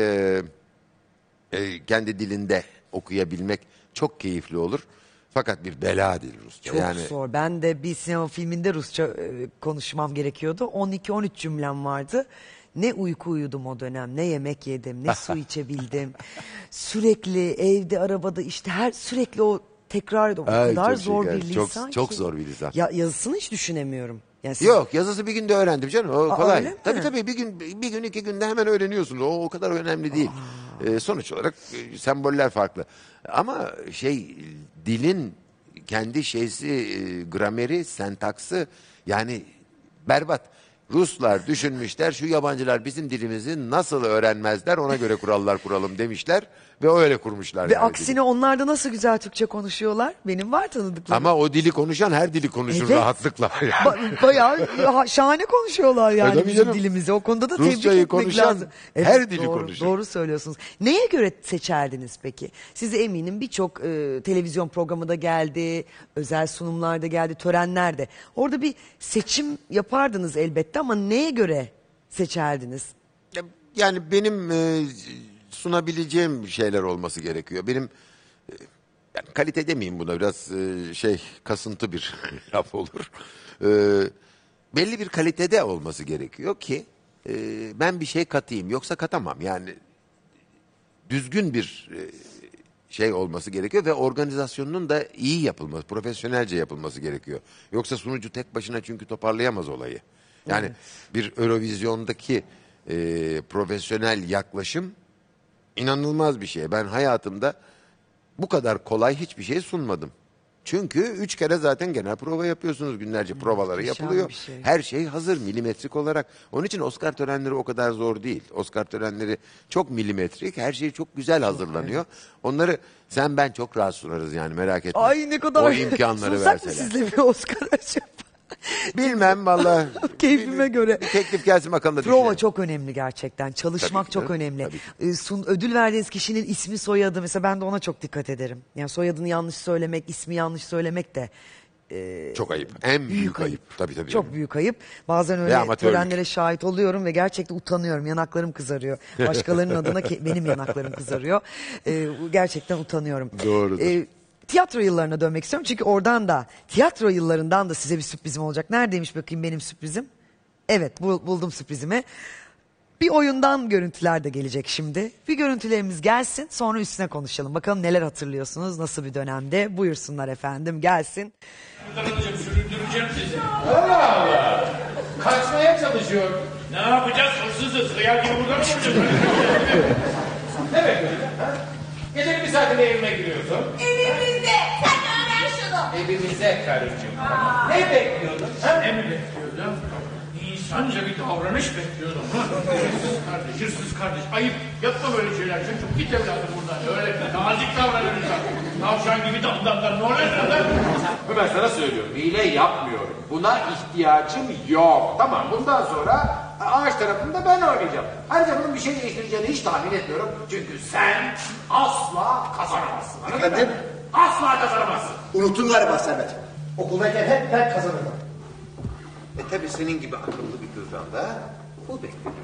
kendi dilinde okuyabilmek çok keyifli olur. Fakat bir bela dil Rusça. Çok yani zor. Ben de bir sinema filminde Rusça konuşmam gerekiyordu. 12-13 cümlem vardı. Ne uyku uyudum o dönem, ne yemek yedim, ne su içebildim. Sürekli evde, arabada işte sürekli o tekrar ediyorum. O Ay, kadar çok zor şeker. bir lisan Çok ki. zor bir lisan. Ya yazısını hiç düşünemiyorum. Yani Yok, yazısı bir günde öğrendim canım. O kolay. öyle mi? Tabii bir gün 2 günde hemen öğreniyorsunuz. O kadar önemli değil. Sonuç olarak semboller farklı. Ama dilin kendi grameri, sentaksı yani berbat. Ruslar düşünmüşler, şu yabancılar bizim dilimizi nasıl öğrenmezler, ona göre kurallar kuralım demişler ve öyle kurmuşlar. Ve yani aksine dili. onlar da nasıl güzel Türkçe konuşuyorlar. Benim var tanıdıklarım. Ama o dili konuşan her dili konuşur Evet. rahatlıkla. Bayağı şahane konuşuyorlar yani tabii bizim canım. dilimizi. O konuda da tebrik Rusçayı etmek konuşan lazım. her dili doğru, konuşur. Doğru söylüyorsunuz. Neye göre seçerdiniz peki? Sizi eminim birçok televizyon programı da geldi, özel sunumlar da geldi, törenler de. Orada bir seçim yapardınız elbette ama neye göre seçerdiniz? Yani benim sunabileceğim şeyler olması gerekiyor. Benim yani kalite demeyeyim buna, biraz kasıntı bir laf olur. Belli bir kalitede olması gerekiyor ki ben bir şey katayım, yoksa katamam. Yani düzgün bir olması gerekiyor ve organizasyonunun da iyi yapılması, profesyonelce yapılması gerekiyor. Yoksa sunucu tek başına çünkü toparlayamaz olayı. Yani bir Eurovizyondaki profesyonel yaklaşım inanılmaz bir şey. Ben hayatımda bu kadar kolay hiçbir şey sunmadım. Çünkü 3 kere zaten genel prova yapıyorsunuz. Günlerce provaları muhteşem yapılıyor. bir şey. Her şey hazır milimetrik olarak. Onun için Oscar törenleri o kadar zor değil. Oscar törenleri çok milimetrik. Her şey çok güzel hazırlanıyor. Onları sen ben çok rahat sunarız yani, merak etme. Ay ne kadar O imkanları sunsak mı verseler. sizle bir Oscar acaba? Bilmem vallahi. Keyfime göre. Bir teklif gelsin bakalım da Prova düşünelim. çok önemli gerçekten. Çalışmak Tabii ki çok canım, önemli. tabii ki. Ödül verdiğiniz kişinin ismi, soyadı, mesela ben de ona çok dikkat ederim. Yani soyadını yanlış söylemek, ismi yanlış söylemek de çok ayıp. En büyük ayıp. Tabii. çok büyük ayıp. Bazen Ve öyle amatörlük. törenlere şahit oluyorum ve gerçekten utanıyorum. Yanaklarım kızarıyor. Başkalarının adına benim yanaklarım kızarıyor. Gerçekten utanıyorum. Doğrudur. Tiyatro yıllarına dönmek istiyorum. Çünkü oradan da, tiyatro yıllarından da size bir sürprizim olacak. Neredeymiş bakayım benim sürprizim? Evet, buldum sürprizimi. Bir oyundan görüntüler de gelecek şimdi. Bir görüntülerimiz gelsin, sonra üstüne konuşalım. Bakalım neler hatırlıyorsunuz, nasıl bir dönemde? Buyursunlar efendim, gelsin. Süründüreceğim sizi. Allah Allah. Kaçmaya çalışıyor. Ne yapacağız? Hırsızız. Hıyar gibi burada mı duracağız? Ne bekliyorsun? Gecenin bir saatinde evime giriyorsun. Evimizde. Sen öğren şunu. Evimize karıcığım. Ne bekliyordun? Ne mi bekliyordum? İnsanca bir davranış bekliyordum. Hırsız kardeş. Ayıp. Yapma böyle şeyler. Çocuk git evladım buradan. Öyle nazik davranırsan. Tavşan gibi damdan. Ne oluyor? Ben sana söylüyorum. Hile yapmıyorum. Buna ihtiyacım yok. Tamam, bundan sonra ağaç tarafında ben oynayacağım. Ayrıca bunun bir şey değiştireceğini hiç tahmin etmiyorum. Çünkü sen asla kazanamazsın. Anladın mı? Asla kazanamazsın. Unuttun galiba Servet. Okuldayken hep ben kazanırdım. Tabii senin gibi akıllı bir kızdan da bu bekleniyor.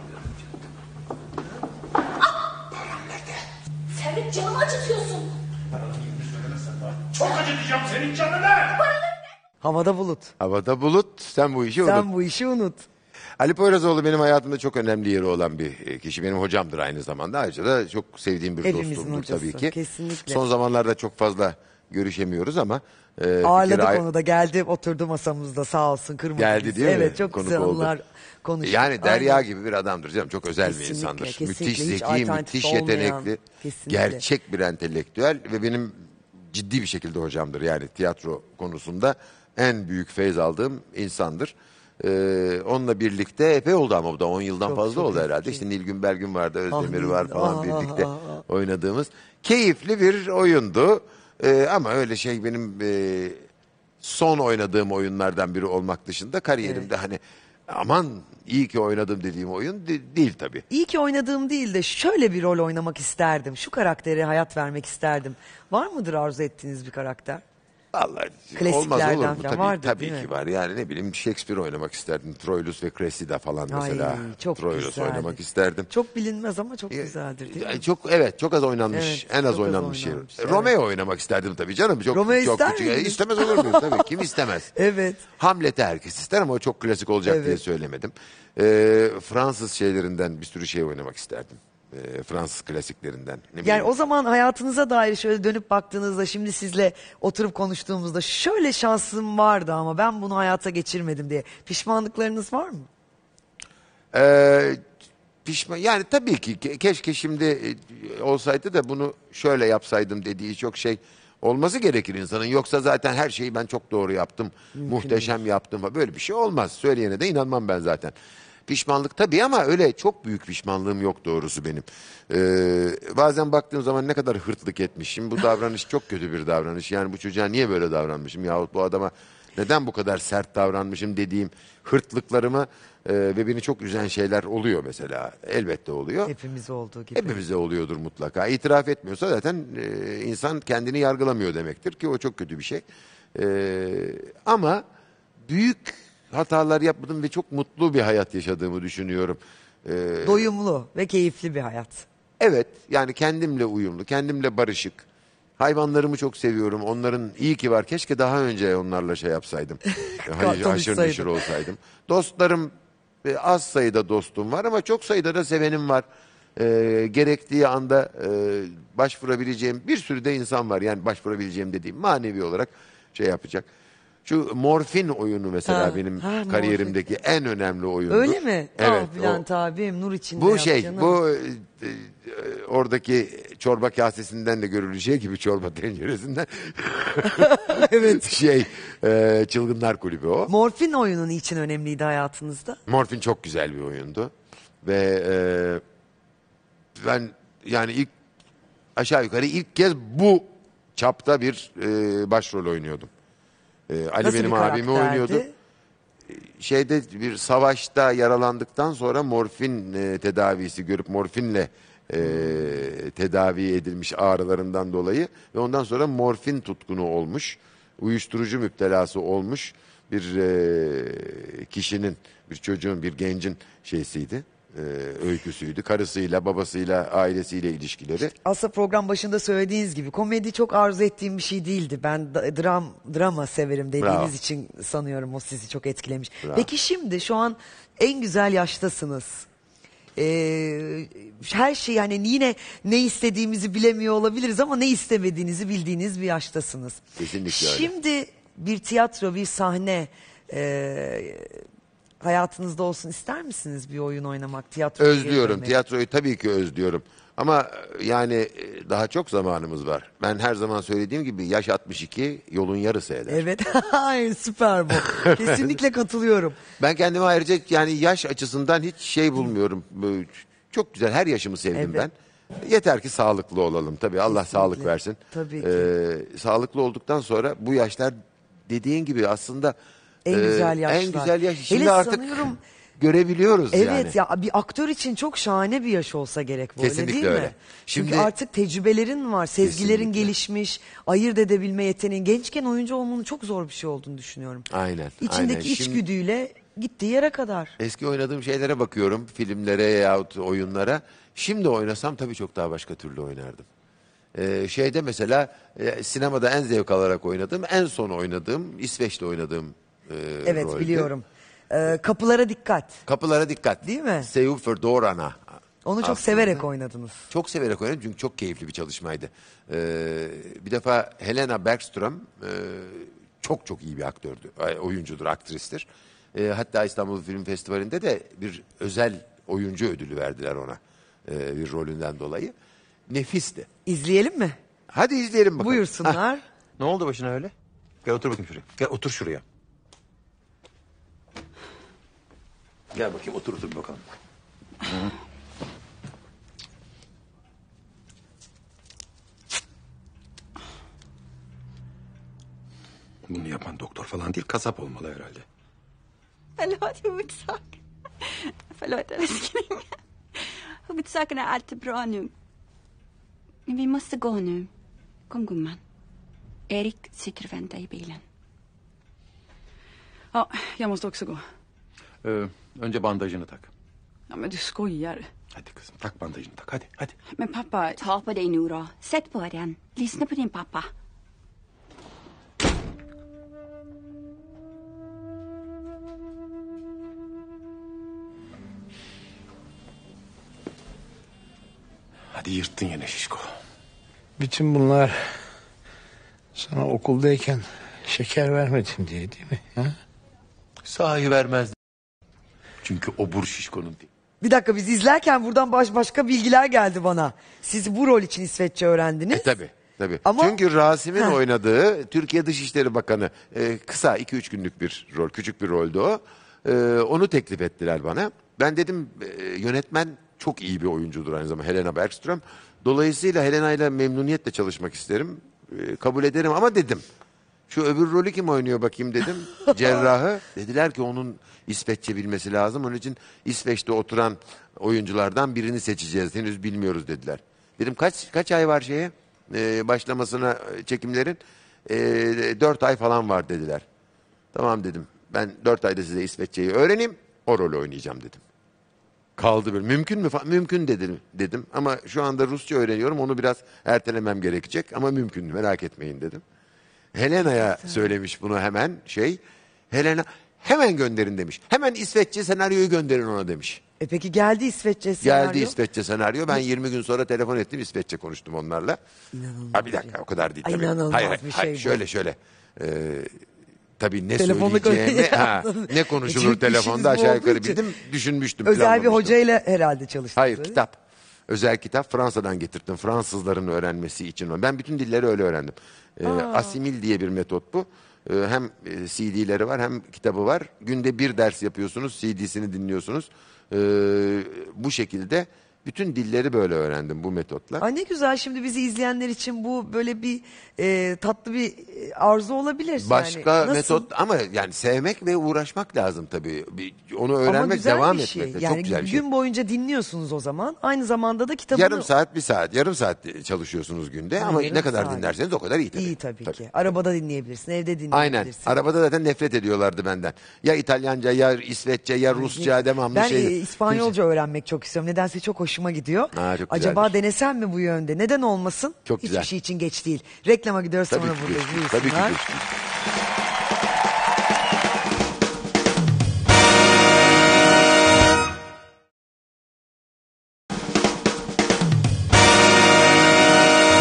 Param nerede? Servet, canımı acıtıyorsun. Çok acıtacağım senin canını. Havada bulut. Havada bulut, sen bu işi unut. Sen bu işi unut. Ali Poyrazoğlu benim hayatımda çok önemli yeri olan bir kişi. Benim hocamdır aynı zamanda. Ayrıca da çok sevdiğim bir Hepimizin dostumdur hocası, tabii ki. kesinlikle. Son zamanlarda çok fazla görüşemiyoruz ama... Ağırladık onu da, geldi oturdu masamızda, sağ olsun, kırmadı geldi bizi. değil mi? Evet, çok Konuk güzel oldu. anılar konuştuk. Yani Derya Aynen. gibi bir adamdır canım. Çok özel bir Kesinlikle, insandır. kesinlikle. Müthiş Hiç zeki, alternatif müthiş olmayan, yetenekli. kesinlikle. Gerçek bir entelektüel ve benim ciddi bir şekilde hocamdır. Yani tiyatro konusunda en büyük feyz aldığım insandır. Onunla birlikte epey oldu ama bu da 10 yıldan Çok, fazla çok oldu eski. herhalde. İşte Nilgün Belgün vardı, Özdemir var Nilgün, falan birlikte oynadığımız. Keyifli bir oyundu. Ama öyle şey benim son oynadığım oyunlardan biri olmak dışında kariyerimde hani aman iyi ki oynadım dediğim oyun değil tabii. İyi ki oynadığım değil de şöyle bir rol oynamak isterdim. Şu karaktere hayat vermek isterdim. Var mıdır arzu ettiğiniz bir karakter? Vallahi Klasiklerden olmaz olur mu? falan Tabii, vardır, tabii değil ki mi? var. Yani ne bileyim Shakespeare oynamak isterdim. Troilus ve Cressida falan Ay, mesela. çok Troilus güzeldi. oynamak isterdim. Çok bilinmez ama çok güzeldir değil mi? Çok az oynanmış. Evet, en az çok az oynanmış yer. oynanmış, evet. Romeo oynamak isterdim tabii canım. Romeo çok ister küçük. miydiniz? İstemez olur muyum tabii. Kim istemez? Evet. Hamlet'i herkes ister ama o çok klasik olacak Evet. diye söylemedim. Fransız şeylerinden bir sürü şey oynamak isterdim. Fransız klasiklerinden. Ne Yani bileyim. o zaman hayatınıza dair şöyle dönüp baktığınızda, şimdi sizle oturup konuştuğumuzda şöyle şansım vardı ama ben bunu hayata geçirmedim diye pişmanlıklarınız var mı? Yani tabii ki keşke şimdi olsaydı da bunu şöyle yapsaydım dediği çok şey olması gerekir insanın. Yoksa zaten her şeyi ben çok doğru yaptım, muhteşem yaptım falan. Böyle bir şey olmaz. Söyleyene de inanmam ben zaten. Pişmanlık tabii ama öyle çok büyük pişmanlığım yok doğrusu benim. Bazen baktığım zaman ne kadar hırtlık etmişim. Bu davranış çok kötü bir davranış. Yani bu çocuğa niye böyle davranmışım yahut bu adama neden bu kadar sert davranmışım dediğim hırtlıklarımı ve beni çok üzen şeyler oluyor mesela. Elbette oluyor. Hepimize olduğu gibi. Hepimize oluyordur mutlaka. İtiraf etmiyorsa zaten insan kendini yargılamıyor demektir ki o çok kötü bir şey. Ama büyük hatalar yapmadım ve çok mutlu bir hayat yaşadığımı düşünüyorum. Doyumlu ve keyifli bir hayat. Evet, yani kendimle uyumlu, kendimle barışık. Hayvanlarımı çok seviyorum. Onların iyi ki var. Keşke daha önce onlarla şey yapsaydım. Haşır neşir olsaydım. Dostlarım, az sayıda dostum var ama çok sayıda da sevenim var. Gerektiği anda başvurabileceğim bir sürü de insan var. Yani başvurabileceğim dediğim manevi olarak şey yapacak. Şu Morfin oyunu mesela benim kariyerimdeki en önemli oyundur. Öyle mi? Evet. Bülent abim nur içinde Bu yap şey, canım. bu oradaki çorba kasesinden de görüleceği gibi çorba tenceresinden. Evet. Çılgınlar Kulübü o. Morfin oyunu için önemliydi hayatınızda? Morfin çok güzel bir oyundu. Ve ben yani aşağı yukarı ilk kez bu çapta bir başrol oynuyordum. Ali Nasıl benim bir abimi karakterdi? oynuyordu. Bir savaşta yaralandıktan sonra morfin tedavisi görüp morfinle tedavi edilmiş ağrılarından dolayı ve ondan sonra morfin tutkunu olmuş, uyuşturucu müptelası olmuş bir kişinin, bir çocuğun, bir gencin öyküsüydü. Karısıyla, babasıyla, ailesiyle ilişkileri. Aslında program başında söylediğiniz gibi komedi çok arzu ettiğim bir şey değildi. Ben drama severim dediğiniz Bravo. için sanıyorum o sizi çok etkilemiş. Bravo. Peki şimdi şu an en güzel yaştasınız. Her şey, yani yine ne istediğimizi bilemiyor olabiliriz ama ne istemediğinizi bildiğiniz bir yaştasınız. Kesinlikle öyle. Şimdi bir tiyatro, bir sahne hayatınızda olsun ister misiniz bir oyun oynamak, tiyatro? Özlüyorum. Tiyatroyu tabii ki özlüyorum. Ama yani daha çok zamanımız var. Ben her zaman söylediğim gibi yaş 62, yolun yarısı eder. Evet. Ay, süper bu. Kesinlikle katılıyorum. Ben kendime ayrıca yani yaş açısından hiç şey bulmuyorum. Böyle çok güzel, her yaşımı sevdim ben. Yeter ki sağlıklı olalım. Tabii Allah sağlık versin. Tabii ki. Sağlıklı olduktan sonra bu yaşlar dediğin gibi aslında En güzel yaşlar. En güzel yaş. Şimdi Hele artık sanıyorum görebiliyoruz yani. evet ya, bir aktör için çok şahane bir yaş olsa gerek bu, öyle Kesinlikle değil öyle. mi? Şimdi- Çünkü artık tecrübelerin var, sezgilerin Kesinlikle. gelişmiş, ayırt edebilme yeteneğin. Gençken oyuncu olmanın çok zor bir şey olduğunu düşünüyorum. Aynen. İçindeki aynen. Şimdi içgüdüyle gittiği yere kadar. eski oynadığım şeylere bakıyorum. Filmlere yahut oyunlara. Şimdi oynasam tabii çok daha başka türlü oynardım. Şeyde mesela sinemada en zevk alarak oynadığım, en son oynadığım, İsveç'te oynadığım Evet, roldü. biliyorum. Kapılara dikkat. Kapılara dikkat. Değil mi? Seyuf för Dorana. Onu çok Aslında. severek oynadınız. Çok severek oynadım çünkü çok keyifli bir çalışmaydı. Bir defa Helena Bergström çok çok iyi bir aktördü. Oyuncudur, aktristir. Hatta İstanbul Film Festivali'nde de bir özel oyuncu ödülü verdiler ona. Bir rolünden dolayı. Nefisti. İzleyelim mi? Hadi izleyelim bakalım. Buyursunlar. Ne oldu başına öyle? Gel otur bakayım şuraya. Gel otur şuraya. Gel bakayım otur bir bakalım. Hı. Bunu yapan doktor falan değil, kasap olmalı herhalde. Förlåt huvudsak. Förlåt älskling. Huvudsaken är allt bra nu. Men vi måste gå nu. Kom gumman. Erik sitter och väntar i bilen. Ja, jag måste också gå. Önce bandajını tak. Ja, men du skojar. Hadi kızım tak bandajını tak hadi hadi. Men pappa... Ta på dig nu då. Sätt på den. Lyssna på din pappa. Hadi yırttın yine şişko. Bütün bunlar sana okuldayken şeker vermedim diye değil mi? Ha? Sahi vermezdi. Çünkü obur şişkonun değil. Bir dakika, biz izlerken buradan başka bilgiler geldi bana. Siz bu rol için İsveççe öğrendiniz. Tabii. Tabii. Ama- Çünkü Rasim'in Ha. oynadığı Türkiye Dışişleri Bakanı kısa 2-3 günlük bir rol, küçük bir roldü o. Onu teklif ettiler bana. Ben dedim yönetmen çok iyi bir oyuncudur aynı zamanda, Helena Bergström. Dolayısıyla Helena ile memnuniyetle çalışmak isterim. Kabul ederim ama dedim. Şu öbür rolü kim oynuyor bakayım dedim. Cerrahı. Dediler ki onun İsveççe bilmesi lazım. Onun için İsveç'te oturan oyunculardan birini seçeceğiz. Henüz bilmiyoruz dediler. Dedim kaç ay var şeye? Başlamasına çekimlerin 4 ay falan var dediler. Tamam dedim. Ben 4 ayda size İsveççeyi öğreneyim. O rolü oynayacağım dedim. Kaldı böyle. Mümkün mü? Mümkün dedim. Ama şu anda Rusça öğreniyorum. Onu biraz ertelemem gerekecek. Ama mümkün, merak etmeyin dedim. Helena'ya söylemiş bunu hemen Helena hemen gönderin demiş. Hemen İsveççe senaryoyu gönderin ona demiş. Peki geldi İsveççe senaryo. Geldi İsveççe senaryo. Ben 20 gün sonra telefon ettim, İsveççe konuştum onlarla. İnanılmaz. Bir dakika, o kadar değil Ay, tabii. inanılmaz bir şey bu. Şöyle. Tabii ne Telefonda söyleyeceğimi, konuşuyor. ne konuşulur Çünkü telefonda işiniz bu aşağı yukarı olduğu için. bildim, düşünmüştüm. Özel bir planlamıştım. hocayla herhalde çalıştınız. Hayır, kitap. Özel kitap, Fransa'dan getirttim. Fransızların öğrenmesi için. Ben bütün dilleri öyle öğrendim. Asimil diye bir metot bu. Hem CD'leri var hem kitabı var. Günde bir ders yapıyorsunuz, CD'sini dinliyorsunuz. Bu şekilde bütün dilleri böyle öğrendim bu metotla. Ay ne güzel, şimdi bizi izleyenler için bu böyle bir tatlı bir arzu olabilir. Başka yani, nasıl? metot ama yani sevmek ve uğraşmak lazım tabii. Onu Ama öğrenmek, güzel devam bir şey. etmek de Yani çok güzel bir şey. gün boyunca dinliyorsunuz o zaman. Aynı zamanda da kitabını... Yarım saat çalışıyorsunuz günde ama yarım ne kadar saat. dinlerseniz o kadar iyi tabii. İyi tabii ki. Arabada dinleyebilirsin, evde dinleyebilirsin. Aynen. Arabada zaten nefret ediyorlardı benden. Ya İtalyanca, ya İsveççe, ya Rusça devamlı Ben şey. İspanyolca öğrenmek çok istiyorum. Nedense çok hoşuma gidiyor. Çok Acaba güzeldir. denesem mi bu yönde? Neden olmasın? Çok Hiçbir güzel. şey için geç değil. Reklama gidiyoruz, Tabii sonra ki buradayız. geç değil. Tabii ki Buyursunlar. geç değil.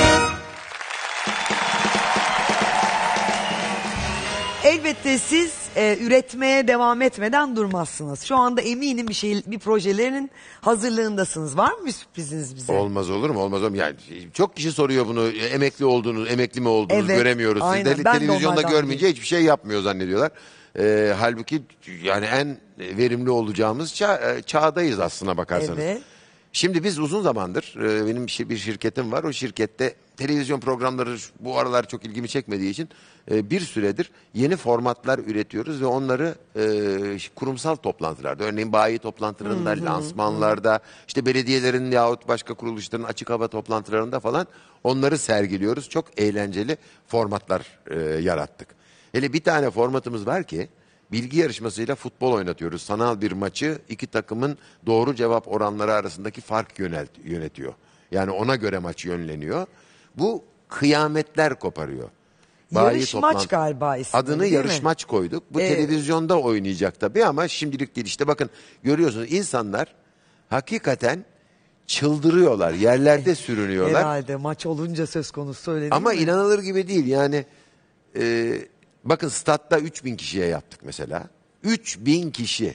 Elbette siz üretmeye devam etmeden durmazsınız. Şu anda eminim bir projelerin hazırlığındasınız. Var mı bir sürpriziniz bize? Olmaz olur mu? Olmaz olur mu? Yani çok kişi soruyor bunu. Emekli olduğunuz, emekli mi olduğunuz Evet, göremiyoruz. aynen. Siz de Ben de televizyonda onlardan görmeyince hiçbir şey yapmıyor zannediyorlar. Halbuki yani en verimli olacağımız çağdayız aslına bakarsanız. Evet. Şimdi biz uzun zamandır benim bir şirketim var. O şirkette televizyon programları bu aralar çok ilgimi çekmediği için bir süredir yeni formatlar üretiyoruz ve onları kurumsal toplantılarda, örneğin bayi toplantılarında, lansmanlarda, işte belediyelerin yahut başka kuruluşların açık hava toplantılarında falan onları sergiliyoruz. Çok eğlenceli formatlar yarattık. Hele bir tane formatımız var ki bilgi yarışmasıyla futbol oynatıyoruz. Sanal bir maçı iki takımın doğru cevap oranları arasındaki fark yönetiyor. Yani ona göre maç yönleniyor. Bu kıyametler koparıyor. Yarışmaç galiba ismi. Adını yarışmaç koyduk. Bu televizyonda oynayacak tabii ama şimdilik değil. İşte bakın görüyorsunuz insanlar hakikaten çıldırıyorlar. Yerlerde sürünüyorlar. Herhalde maç olunca söz konusu öyle değil ama mi? inanılır gibi değil. Yani bakın statta 3000 kişiye yaptık mesela. 3000 kişi.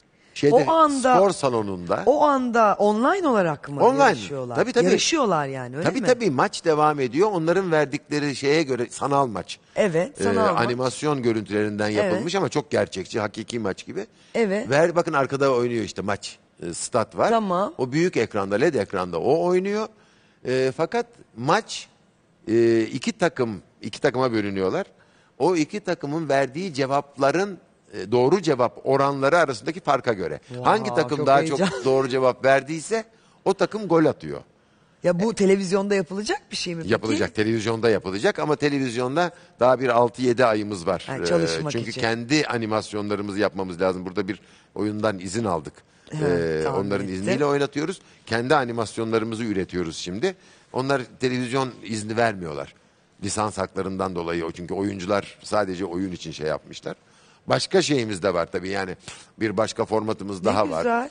O anda, spor salonunda. O anda online olarak mı yarışıyorlar? Tabii. Yarışıyorlar yani öyle mi? Tabii maç devam ediyor. Onların verdikleri şeye göre sanal maç. Evet, sanal maç. Animasyon görüntülerinden yapılmış ama çok gerçekçi, hakiki maç gibi. Evet. Bakın arkada oynuyor işte maç. Stat var. Tamam. O büyük ekranda, LED ekranda o oynuyor. Fakat maç iki takıma bölünüyorlar. O iki takımın verdiği cevapların doğru cevap oranları arasındaki farka göre. Hangi takım daha çok doğru cevap verdiyse o takım gol atıyor. Ya bu televizyonda yapılacak bir şey mi peki? Yapılacak. Televizyonda yapılacak ama televizyonda daha bir 6-7 ayımız var. Yani çalışmak çünkü için. kendi animasyonlarımızı yapmamız lazım. Burada bir oyundan izin aldık. Onların izniyle oynatıyoruz. Kendi animasyonlarımızı üretiyoruz şimdi. Onlar televizyon izni vermiyorlar. Lisans haklarından dolayı. Çünkü oyuncular sadece oyun için şey yapmışlar. Başka şeyimiz de var tabii yani bir başka formatımız daha var.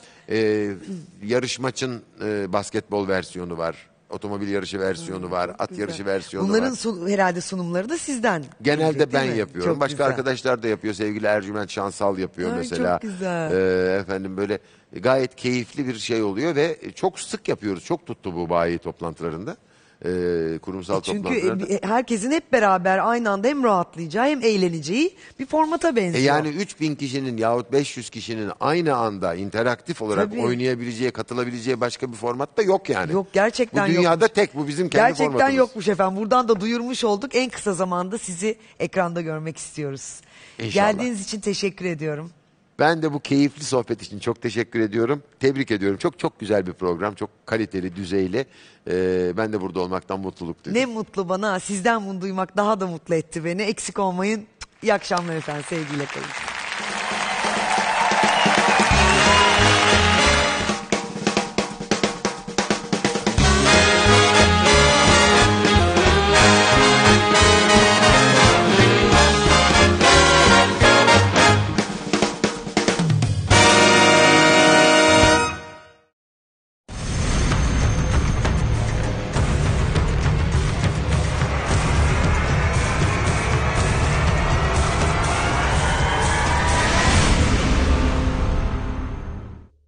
Yarışmaçın basketbol versiyonu var. Otomobil yarışı versiyonu var. At yarışı versiyonu var. Bunların herhalde sunumları da sizden. Genelde ben yapıyorum. Çok Başka güzel. arkadaşlar da yapıyor. Sevgili Ercüment Şansal yapıyor Ay, mesela. çok güzel. Efendim böyle gayet keyifli bir şey oluyor ve çok sık yapıyoruz. Çok tuttu bu bayi toplantılarında. Kurumsal toplantılarda. Çünkü herkesin hep beraber aynı anda hem rahatlayacağı hem eğleneceği bir formata benziyor. Yani 3000 kişinin yahut 500 kişinin aynı anda interaktif olarak Tabii. oynayabileceği, katılabileceği başka bir format da yok yani. Yok gerçekten yok. Bu dünyada tek, bu bizim kendi gerçekten formatımız. yokmuş efendim. Buradan da duyurmuş olduk. En kısa zamanda sizi ekranda görmek istiyoruz. İnşallah. Geldiğiniz için teşekkür ediyorum. Ben de bu keyifli sohbet için çok teşekkür ediyorum. Tebrik ediyorum. Çok çok güzel bir program. Çok kaliteli, düzeyli. Ben de burada olmaktan mutluluk duydum. Ne mutlu bana. Sizden bunu duymak daha da mutlu etti beni. Eksik olmayın. İyi akşamlar efendim. Sevgiyle kalın.